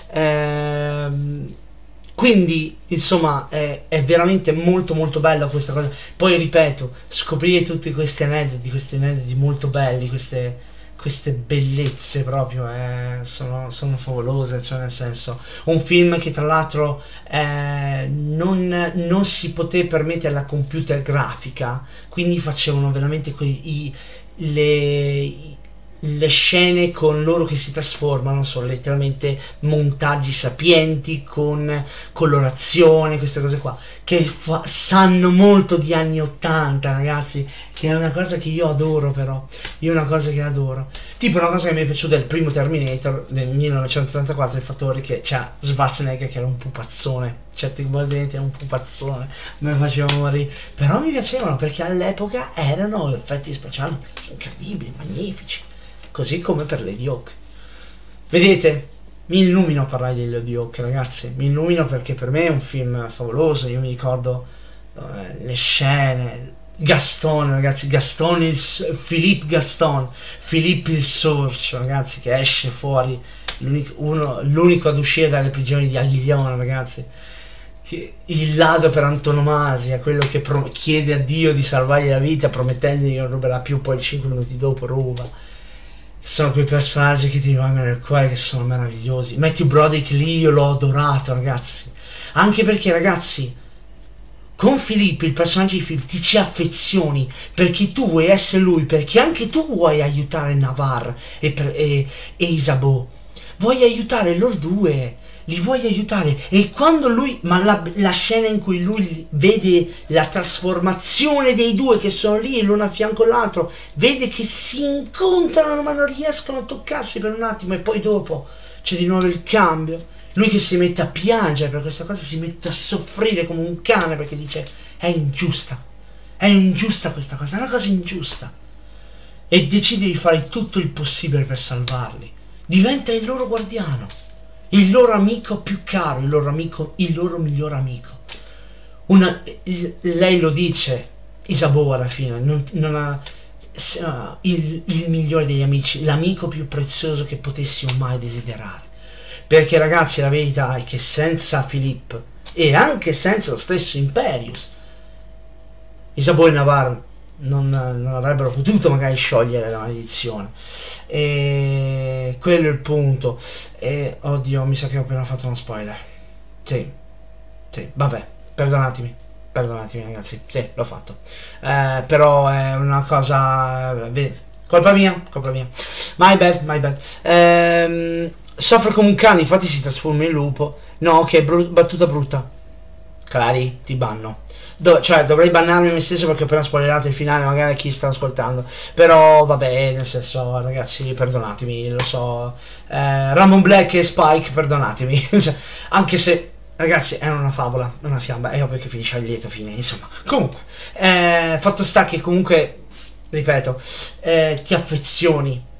Ehm, quindi insomma è, è veramente molto molto bella questa cosa. Poi ripeto, scoprire tutti questi aneddoti, questi aneddoti molto belli, queste, queste bellezze proprio eh, sono, sono favolose, cioè nel senso, un film che tra l'altro eh, non, non si poté permettere la computer grafica, quindi facevano veramente quei, i, le le scene con loro che si trasformano sono letteralmente montaggi sapienti con colorazione, queste cose qua che fa, sanno molto di anni ottanta, ragazzi, che è una cosa che io adoro. Però io una cosa che adoro, tipo una cosa che mi è piaciuta del primo Terminator del millenovecentotrentaquattro, il fattore che c'ha Schwarzenegger che era un pupazzone, certi componenti era un pupazzone, mi faceva morire, però mi piacevano perché all'epoca erano effetti speciali incredibili, magnifici. Così come per Lady Hawk. Vedete? Mi illumino a parlare di Lady Hawk, ragazzi. Mi illumino perché per me è un film favoloso. Io mi ricordo eh, le scene. Gaston, ragazzi. Gaston, il, Philippe Gaston. Philippe il sorcio, ragazzi, che esce fuori. L'unico ad uscire dalle prigioni di Aguillon, ragazzi. Che, il ladro per antonomasia. Quello che chiede a Dio di salvargli la vita promettendogli che non ruberà più, poi cinque minuti dopo ruba. Sono quei personaggi che ti rimangono nel cuore, che sono meravigliosi. Matthew Broderick lì io l'ho adorato, ragazzi, anche perché ragazzi con Philippe, il personaggio di Philippe, ti ci affezioni perché tu vuoi essere lui, perché anche tu vuoi aiutare Navarre e, e, e Isabeau, vuoi aiutare loro due, li vuoi aiutare. E quando lui, ma la, la scena in cui lui vede la trasformazione dei due che sono lì l'uno a fianco all'altro, vede che si incontrano ma non riescono a toccarsi per un attimo, e poi dopo c'è di nuovo il cambio, lui che si mette a piangere per questa cosa, si mette a soffrire come un cane perché dice è ingiusta, è ingiusta questa cosa, è una cosa ingiusta, e decide di fare tutto il possibile per salvarli, diventa il loro guardiano, il loro amico più caro, il loro amico, il loro miglior amico. Una, il, lei lo dice, Isabeau alla fine, non, non ha, uh, il, il migliore degli amici, l'amico più prezioso che potessimo mai desiderare. Perché ragazzi la verità è che senza Philippe e anche senza lo stesso Imperius, Isabeau e Navarre Non, non avrebbero potuto magari sciogliere la maledizione, e quello è il punto. E oddio, mi sa che ho appena fatto uno spoiler. Sì, sì, vabbè, perdonatemi, perdonatemi ragazzi, sì, l'ho fatto, eh, però è una cosa, eh, colpa mia, colpa mia, my bad, my bad. Ehm, soffre come un cane, infatti si trasforma in lupo. No, che bru battuta brutta, Clari, ti banno. Do cioè dovrei bannarmi me stesso perché ho appena spoilerato il finale, magari a chi sta ascoltando, però vabbè, nel senso ragazzi perdonatemi, lo so, eh, Ramon Black e Spike perdonatemi. Cioè, anche se ragazzi è una favola, una fiaba, è ovvio che finisce a lieto fine, insomma. Comunque eh, fatto sta che comunque ripeto, eh, ti affezioni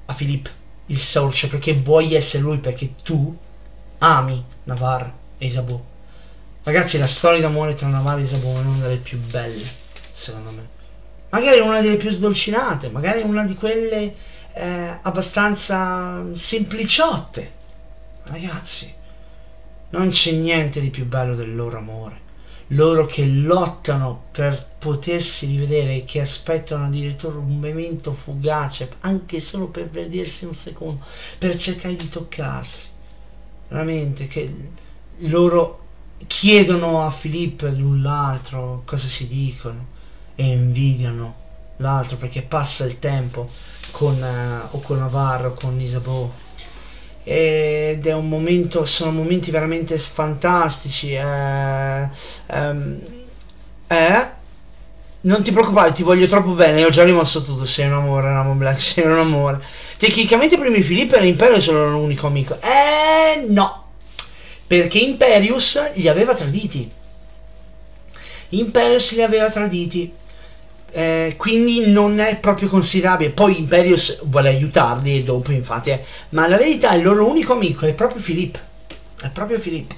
a Philippe il sorcio, perché vuoi essere lui, perché tu ami Navarre e Isabeau. Ragazzi, la storia d'amore tra Navarre e Isabeau è una delle più belle, secondo me. Magari una delle più sdolcinate, magari una di quelle eh, abbastanza sempliciotte. Ragazzi, non c'è niente di più bello del loro amore. Loro che lottano per potersi rivedere, che aspettano addirittura un momento fugace, anche solo per vedersi un secondo, per cercare di toccarsi. Veramente, che loro chiedono a Philippe l'un l'altro cosa si dicono e invidiano l'altro perché passa il tempo con eh, o con Navarro o con Isabeau, ed è un momento, sono momenti veramente fantastici. eh, ehm, eh, non ti preoccupare, ti voglio troppo bene, io ho già rimosso tutto, sei un amore, Ramon Black, sei un amore. Tecnicamente prima di Filippo era Imperius, era l'unico amico. Eh no, perché Imperius li aveva traditi. Imperius li aveva traditi. Eh, quindi non è proprio considerabile. Poi Imperius vuole aiutarli e dopo infatti è, ma la verità il loro unico amico è proprio Filippo, è proprio Filippo,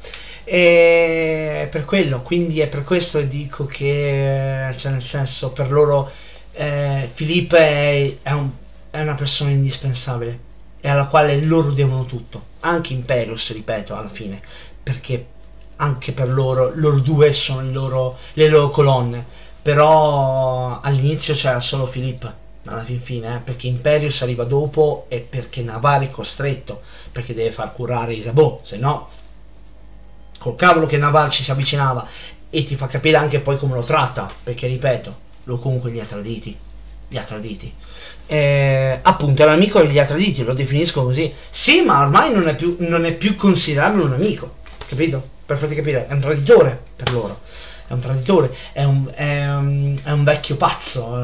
e per quello, quindi è per questo che dico che cioè nel senso per loro eh, Filippo è, è, un, è una persona indispensabile e alla quale loro devono tutto, anche Imperius, ripeto, alla fine, perché anche per loro loro due sono i loro, le loro colonne. Però all'inizio c'era solo Filippo, alla fin fine, eh, perché Imperius arriva dopo e perché Navarre è costretto, perché deve far curare Isabeau, se no col cavolo che Navarre ci si avvicinava, e ti fa capire anche poi come lo tratta, perché ripeto, lui comunque li ha traditi, li ha traditi. Eh, appunto è l'amico che li ha traditi, lo definisco così. Sì, ma ormai non è più, non è più considerabile un amico, capito? Per farti capire, è un traditore per loro. È un traditore, è un, è un, è un vecchio pazzo,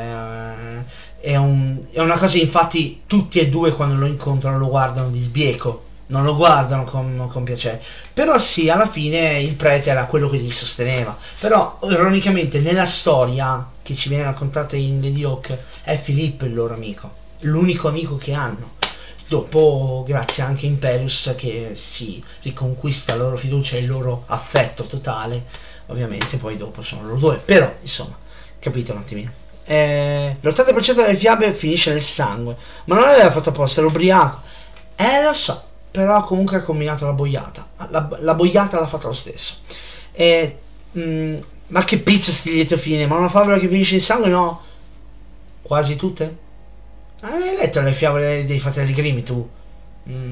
è, un, è una cosa, infatti tutti e due quando lo incontrano lo guardano di sbieco, non lo guardano con, con piacere. Però sì, alla fine il prete era quello che li sosteneva. Però ironicamente nella storia che ci viene raccontata in Lady Hawke è Filippo il loro amico, l'unico amico che hanno. Dopo, grazie anche a Imperius che si riconquista la loro fiducia e il loro affetto totale. Ovviamente poi dopo sono loro due, però insomma, capito un attimino. Eh, l'ottanta per cento delle fiabe finisce nel sangue, ma non l'aveva fatto apposta, era ubriaco. Eh lo so, però comunque ha combinato la boiata, la, la boiata l'ha fatta lo stesso. Eh, mh, ma che pizza sti lieto fine, ma una favola che finisce in sangue no? Quasi tutte? Hai letto le fiabe dei fratelli Grimm tu? Mm,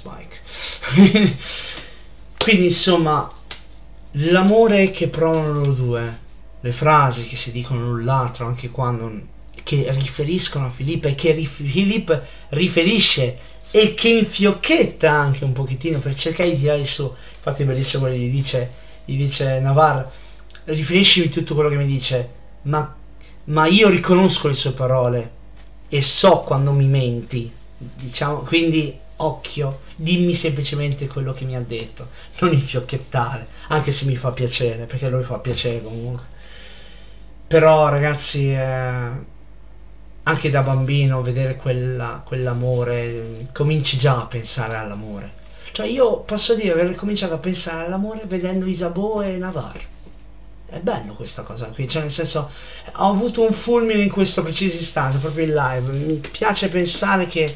Spike. Quindi insomma, l'amore che provano loro due, le frasi che si dicono l'un l'altro, anche quando che riferiscono a Filippo e che rif Filippo riferisce e che infiocchetta anche un pochettino per cercare di tirare su. Infatti è bellissimo quello che gli dice, gli dice Navarre, riferiscimi tutto quello che mi dice, ma, ma io riconosco le sue parole e so quando mi menti, diciamo, quindi occhio, dimmi semplicemente quello che mi ha detto, non infiocchettare, anche se mi fa piacere, perché lui fa piacere comunque. Però ragazzi, eh, anche da bambino vedere quella, quell'amore, cominci già a pensare all'amore. Cioè io posso dire aver cominciato a pensare all'amore vedendo Isabeau e Navarre. È bello questa cosa qui, cioè nel senso, ho avuto un fulmine in questo preciso istante, proprio in live. Mi piace pensare che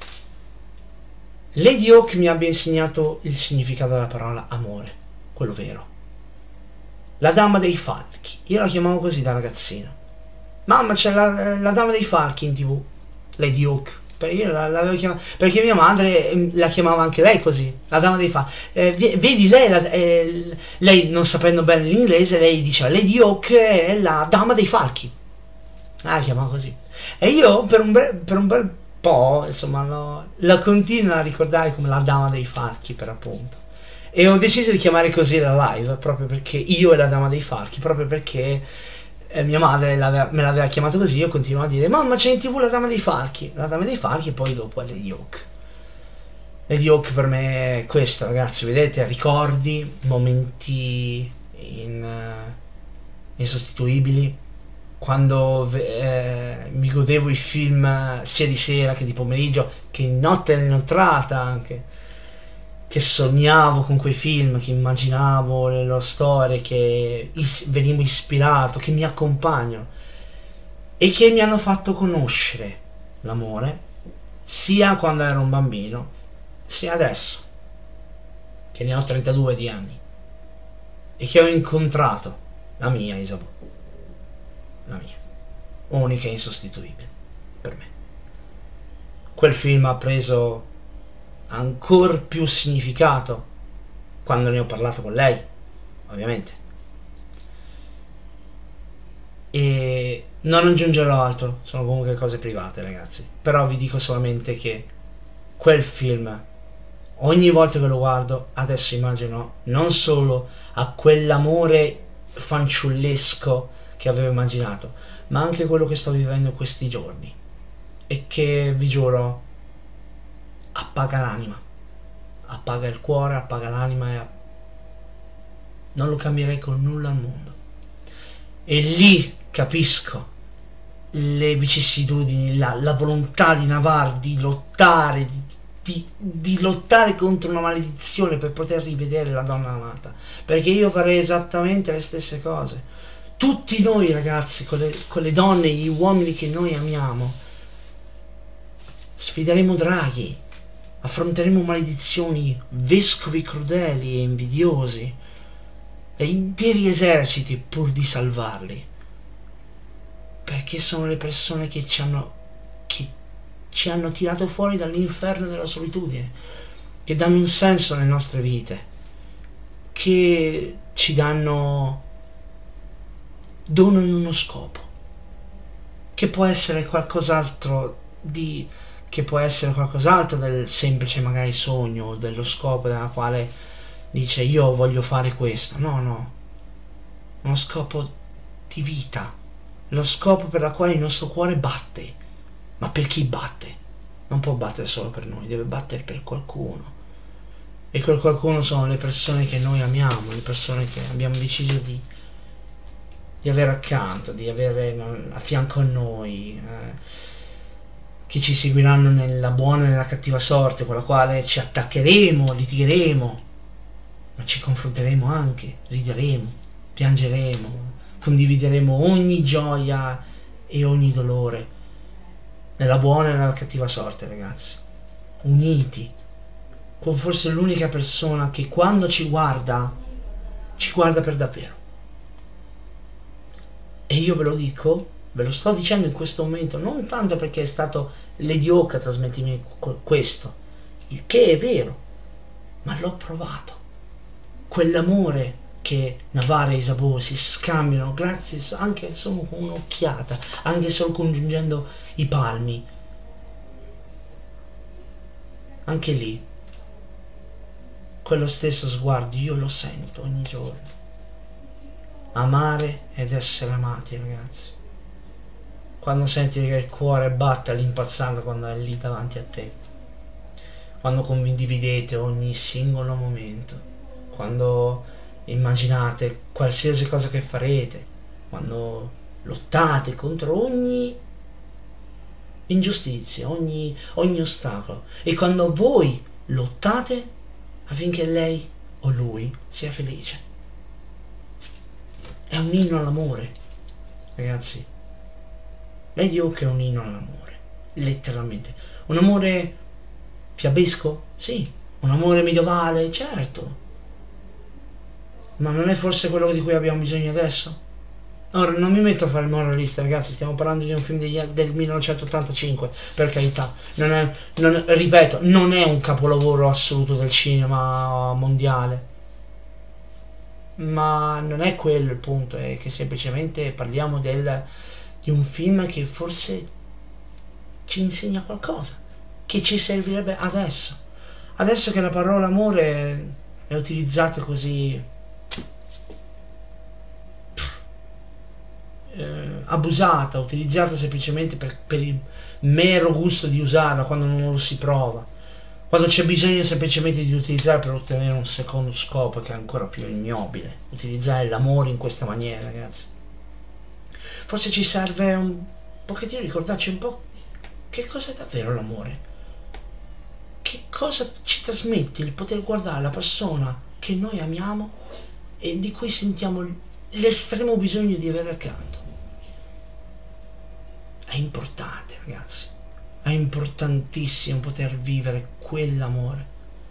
Lady Hawke mi abbia insegnato il significato della parola amore, quello vero. La dama dei falchi, io la chiamavo così da ragazzino. Mamma, c'è la, la dama dei falchi in tv, Lady Hawke. Io l'avevo chiamata perché mia madre la chiamava anche lei così, la dama dei falchi. Eh, vedi, lei, la, eh, lei non sapendo bene l'inglese, lei diceva Lady Hawke è la dama dei falchi. Ah, la chiamava così. E io per un, per un bel po', insomma, no, la continuo a ricordare come la dama dei falchi, per appunto. E ho deciso di chiamare così la live, proprio perché io e la dama dei falchi, proprio perché eh, mia madre me l'aveva chiamato così. Io continuo a dire mamma c'è in tv la dama dei falchi, la dama dei falchi, e poi dopo è Lady Hawke. Lady Hawke per me è questo, ragazzi, vedete, ricordi, momenti in, uh, insostituibili, quando eh, mi godevo i film sia di sera che di pomeriggio, che in notte inoltrata anche, che sognavo con quei film, che immaginavo le loro storie, che is- venivo ispirato, che mi accompagnano e che mi hanno fatto conoscere l'amore sia quando ero un bambino sia adesso che ne ho trentadue di anni e che ho incontrato la mia Isabeau, la mia, unica e insostituibile per me. Quel film ha preso ancora più significato quando ne ho parlato con lei, ovviamente. E non aggiungerò altro, sono comunque cose private, ragazzi. Però vi dico solamente che quel film, ogni volta che lo guardo, adesso immagino non solo a quell'amore fanciullesco che avevo immaginato, ma anche quello che sto vivendo in questi giorni. E che, vi giuro, appaga l'anima, appaga il cuore, appaga l'anima e non lo cambierei con nulla al mondo. E lì capisco le vicissitudini, la, la volontà di Navarre di lottare, di, di, di lottare contro una maledizione per poter rivedere la donna amata, perché io farei esattamente le stesse cose. Tutti noi ragazzi, con le, con le donne, gli uomini che noi amiamo, sfideremo draghi, affronteremo maledizioni, vescovi crudeli e invidiosi e interi eserciti pur di salvarli, perché sono le persone che ci hanno che ci hanno tirato fuori dall'inferno della solitudine, che danno un senso alle nostre vite, che ci danno donano uno scopo, che può essere qualcos'altro di che può essere qualcos'altro del semplice magari sogno, dello scopo della quale dice io voglio fare questo. No, no, uno scopo di vita, lo scopo per la quale il nostro cuore batte. Ma per chi batte? Non può battere solo per noi, deve battere per qualcuno, e quel qualcuno sono le persone che noi amiamo, le persone che abbiamo deciso di di avere accanto, di avere a fianco a noi, eh, che ci seguiranno nella buona e nella cattiva sorte, con la quale ci attaccheremo, litigheremo, ma ci confronteremo anche, rideremo, piangeremo, condivideremo ogni gioia e ogni dolore, nella buona e nella cattiva sorte, ragazzi, uniti, con forse l'unica persona che quando ci guarda, ci guarda per davvero. E io ve lo dico, ve lo sto dicendo in questo momento, non tanto perché è stato Lady Hawk a trasmettermi questo, il che è vero, ma l'ho provato. Quell'amore che Navarre e Isabeau si scambiano grazie anche solo con un'occhiata, anche solo congiungendo i palmi. Anche lì, quello stesso sguardo io lo sento ogni giorno. Amare ed essere amati, ragazzi. Quando senti che il cuore batte all'impazzata quando è lì davanti a te, quando condividete ogni singolo momento, quando immaginate qualsiasi cosa che farete, quando lottate contro ogni ingiustizia, ogni, ogni ostacolo, e quando voi lottate affinché lei o lui sia felice. È un inno all'amore, ragazzi. Lady Hawk è un inno all'amore, letteralmente. Un amore fiabesco? Sì. Un amore medievale? Certo. Ma non è forse quello di cui abbiamo bisogno adesso? Ora, non mi metto a fare il moralista, ragazzi, stiamo parlando di un film degli, del millenovecentottantacinque, per carità. Non è, non, ripeto, non è un capolavoro assoluto del cinema mondiale. Ma non è quello il punto, è che semplicemente parliamo del, di un film che forse ci insegna qualcosa, che ci servirebbe adesso. Adesso che la parola amore è utilizzata così eh, abusata, utilizzata semplicemente per, per il mero gusto di usarla quando non lo si prova, quando c'è bisogno semplicemente di utilizzare per ottenere un secondo scopo che è ancora più ignobile, utilizzare l'amore in questa maniera, ragazzi. forse ci serve un pochettino ricordarci un po' che cosa è davvero l'amore, che cosa ci trasmette il poter guardare la persona che noi amiamo e di cui sentiamo l'estremo bisogno di avere accanto. È importante, ragazzi, è importantissimo poter vivere quell'amore,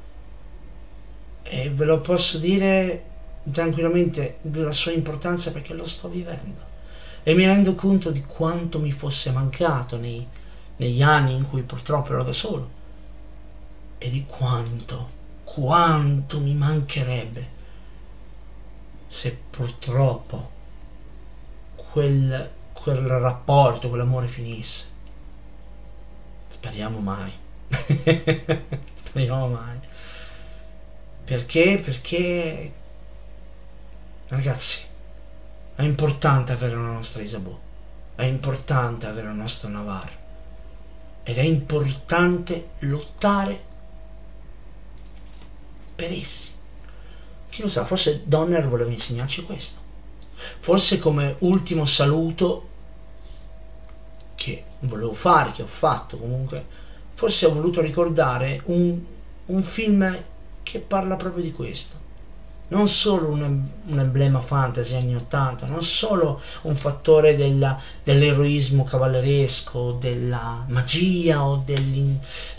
e ve lo posso dire tranquillamente della sua importanza perché lo sto vivendo e mi rendo conto di quanto mi fosse mancato nei, negli anni in cui purtroppo ero da solo, e di quanto, quanto mi mancherebbe se purtroppo quel, quel rapporto, quell'amore finisse. Speriamo mai. Speriamo mai. Perché? Perché, ragazzi, è importante avere la nostra Isabeau, è importante avere il nostro Navarre, ed è importante lottare per essi. Chi lo sa, forse Donner voleva insegnarci questo. Forse come ultimo saluto che volevo fare, che ho fatto comunque, forse ho voluto ricordare un, un film che parla proprio di questo. Non solo un, un emblema fantasy anni ottanta, non solo un fattore della, dell'eroismo cavalleresco, della magia o delle,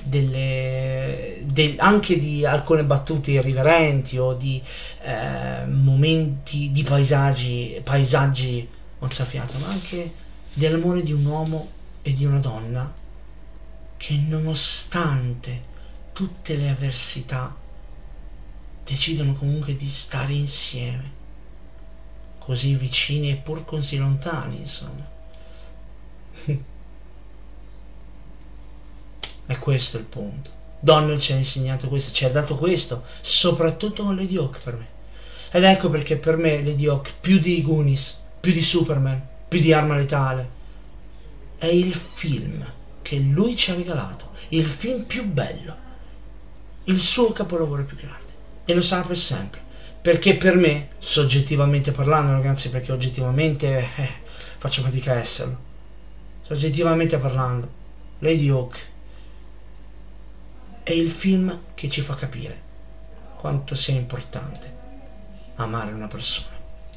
del, anche di alcune battute irriverenti o di eh, momenti di paesaggi, paesaggi mozzafiato, ma anche dell'amore di un uomo e di una donna che nonostante tutte le avversità decidono comunque di stare insieme, così vicini e pur così lontani, insomma. E questo è il punto. Donner ci ha insegnato questo, ci ha dato questo, soprattutto con Lady Hawk per me. Ed ecco perché per me Lady Hawk, più di Goonies, più di Superman, più di Arma Letale, è il film che lui ci ha regalato, il film più bello, il suo capolavoro più grande. E lo sarà per sempre, perché per me, soggettivamente parlando, ragazzi, perché oggettivamente eh, faccio fatica a esserlo, soggettivamente parlando, Lady Hawk è il film che ci fa capire quanto sia importante amare una persona.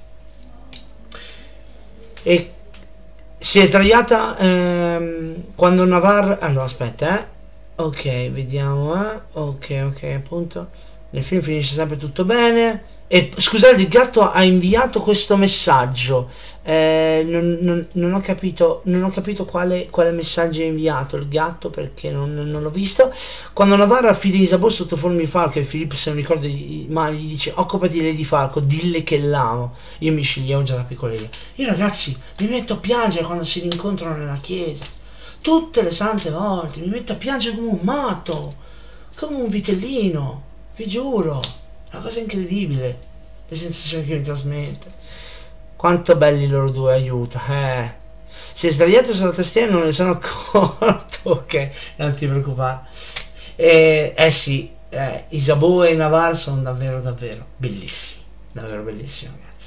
E si è sdraiata ehm, quando Navarre, allora aspetta, eh ok, vediamo, eh ok, ok, appunto. Nel film finisce sempre tutto bene. E scusate, il gatto ha inviato questo messaggio. Eh, non, non, non ho capito, non ho capito quale, quale messaggio ha inviato il gatto, perché non, non l'ho visto. Quando Navarra affida Isabeau sotto forma di falco e Filippo, se non ricordo male, gli dice: occupati lei di falco, dille che l'amo. Io mi sceglievo già da piccolina. Io, ragazzi, mi metto a piangere quando si rincontrano nella chiesa. Tutte le sante volte mi metto a piangere come un matto, come un vitellino. Vi giuro, una cosa incredibile, le sensazioni che mi trasmette. Quanto belli loro due, aiuto, eh. Si è sdraiato sulla tastiera e non ne sono accorto, ok, non ti preoccupare. Eh, eh sì, eh, Isabeau e Navarre sono davvero, davvero bellissimi, davvero bellissimi, ragazzi.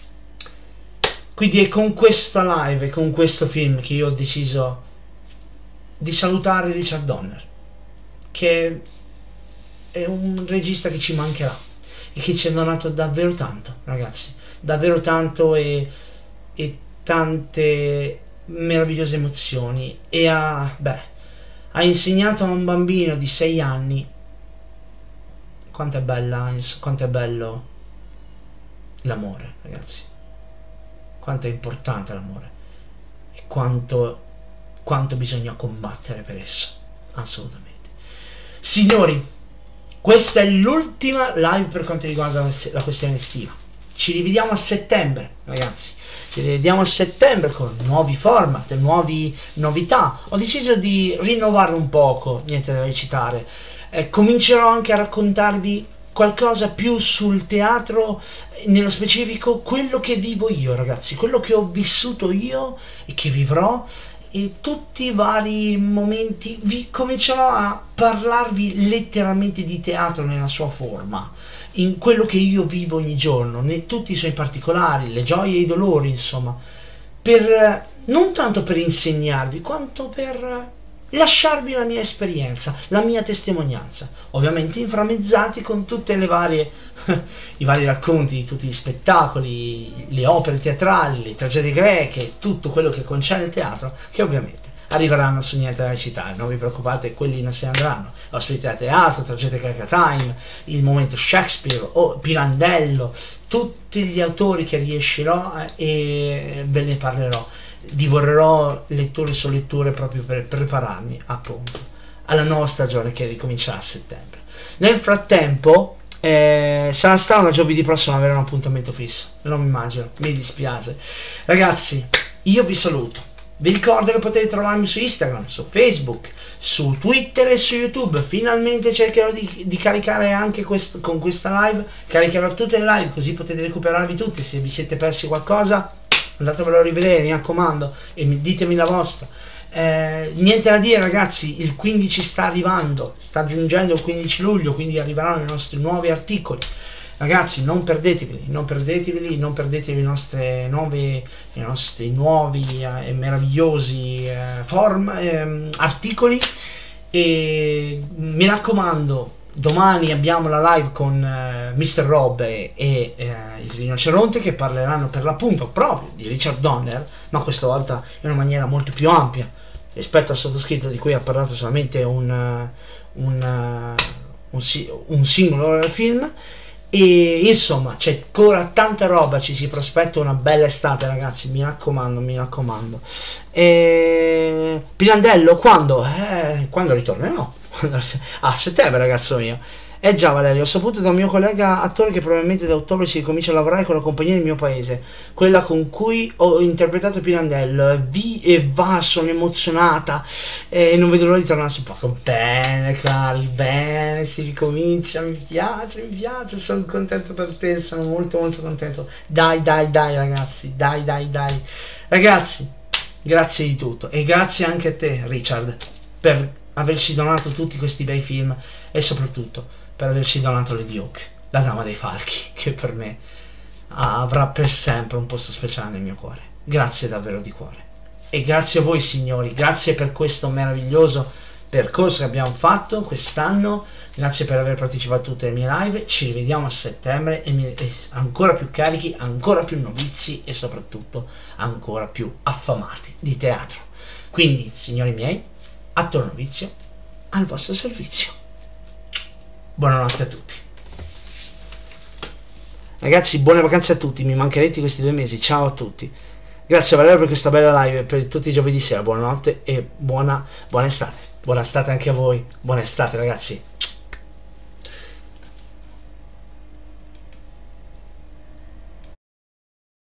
Quindi è con questa live e con questo film che io ho deciso di salutare Richard Donner, che è un regista che ci mancherà e che ci ha donato davvero tanto, ragazzi, davvero tanto, e, e tante meravigliose emozioni, e ha, beh, ha insegnato a un bambino di sei anni quanto è bella, quanto è bello l'amore, ragazzi, quanto è importante l'amore e quanto, quanto bisogna combattere per esso, assolutamente. Signori, questa è l'ultima live per quanto riguarda la, la questione estiva. Ci rivediamo a settembre, ragazzi. Ci rivediamo a settembre con nuovi format, nuovi novità. Ho deciso di rinnovare un poco, niente da recitare. Eh, comincerò anche a raccontarvi qualcosa più sul teatro, nello specifico quello che vivo io, ragazzi, quello che ho vissuto io e che vivrò. E tutti i vari momenti, vi comincerò a parlarvi letteralmente di teatro nella sua forma, in quello che io vivo ogni giorno, in tutti i suoi particolari, le gioie e i dolori, insomma, per, non tanto per insegnarvi, quanto per lasciarvi la mia esperienza, la mia testimonianza, ovviamente inframmezzati con tutte le varie i vari racconti di tutti gli spettacoli, le opere teatrali, le tragedie greche, tutto quello che concerne il teatro, che ovviamente arriveranno su Niente da citare. Non vi preoccupate, quelli non se ne andranno. Ospiti da teatro, tragedia greca time, il momento Shakespeare o Pirandello, tutti gli autori che riuscirò e ve ne parlerò. Divorerò letture su letture proprio per prepararmi appunto alla nuova stagione che ricomincerà a settembre. Nel frattempo eh, sarà strano giovedì prossimo avere un appuntamento fisso, non mi immagino, mi dispiace ragazzi. Io vi saluto, vi ricordo che potete trovarmi su Instagram, su Facebook, su Twitter e su YouTube. Finalmente cercherò di, di caricare anche questo, con questa live caricherò tutte le live, così potete recuperarvi tutti. Se vi siete persi qualcosa andatevelo a rivedere, mi raccomando, e ditemi la vostra. Eh, niente da dire ragazzi, il quindici sta arrivando, sta giungendo il quindici luglio, quindi arriveranno i nostri nuovi articoli. Ragazzi, non perdeteveli, non perdeteveli, non perdetevi i nostri nuovi, i nostri nuovi eh, e meravigliosi eh, form, eh, articoli. E mi raccomando, domani abbiamo la live con uh, mister Rob e, e uh, il rinoceronte, che parleranno per l'appunto proprio di Richard Donner, ma questa volta in una maniera molto più ampia rispetto al sottoscritto, di cui ha parlato solamente un, uh, un, uh, un, si un singolo film. E insomma c'è ancora tanta roba, ci si prospetta una bella estate ragazzi, mi raccomando, mi raccomando. E... Pirandello quando? Eh, quando ritornerò? A settembre ragazzo mio. Eh già Valerio, ho saputo da un mio collega attore che probabilmente da ottobre si comincia a lavorare con la compagnia del mio paese, quella con cui ho interpretato Pirandello. Vi e va, sono emozionata e non vedo l'ora di tornare su poco. Bene Clari, bene, si ricomincia, mi piace, mi piace, sono contento per te, sono molto molto contento. Dai dai dai ragazzi, dai dai dai ragazzi, grazie di tutto e grazie anche a te Richard per averci donato tutti questi bei film e soprattutto per averci donato Lady Hawk, la dama dei falchi, che per me avrà per sempre un posto speciale nel mio cuore. Grazie davvero di cuore. E grazie a voi signori, grazie per questo meraviglioso percorso che abbiamo fatto quest'anno, grazie per aver partecipato a tutte le mie live. Ci rivediamo a settembre e, mi, e ancora più carichi, ancora più novizi e soprattutto ancora più affamati di teatro. Quindi signori miei, attore novizio al vostro servizio. Buonanotte a tutti ragazzi, buone vacanze a tutti, mi mancherete questi due mesi, ciao a tutti, grazie a Valerio per questa bella live per tutti i giovedì sera. Buonanotte e buona, buona estate, buona estate anche a voi, buona estate ragazzi.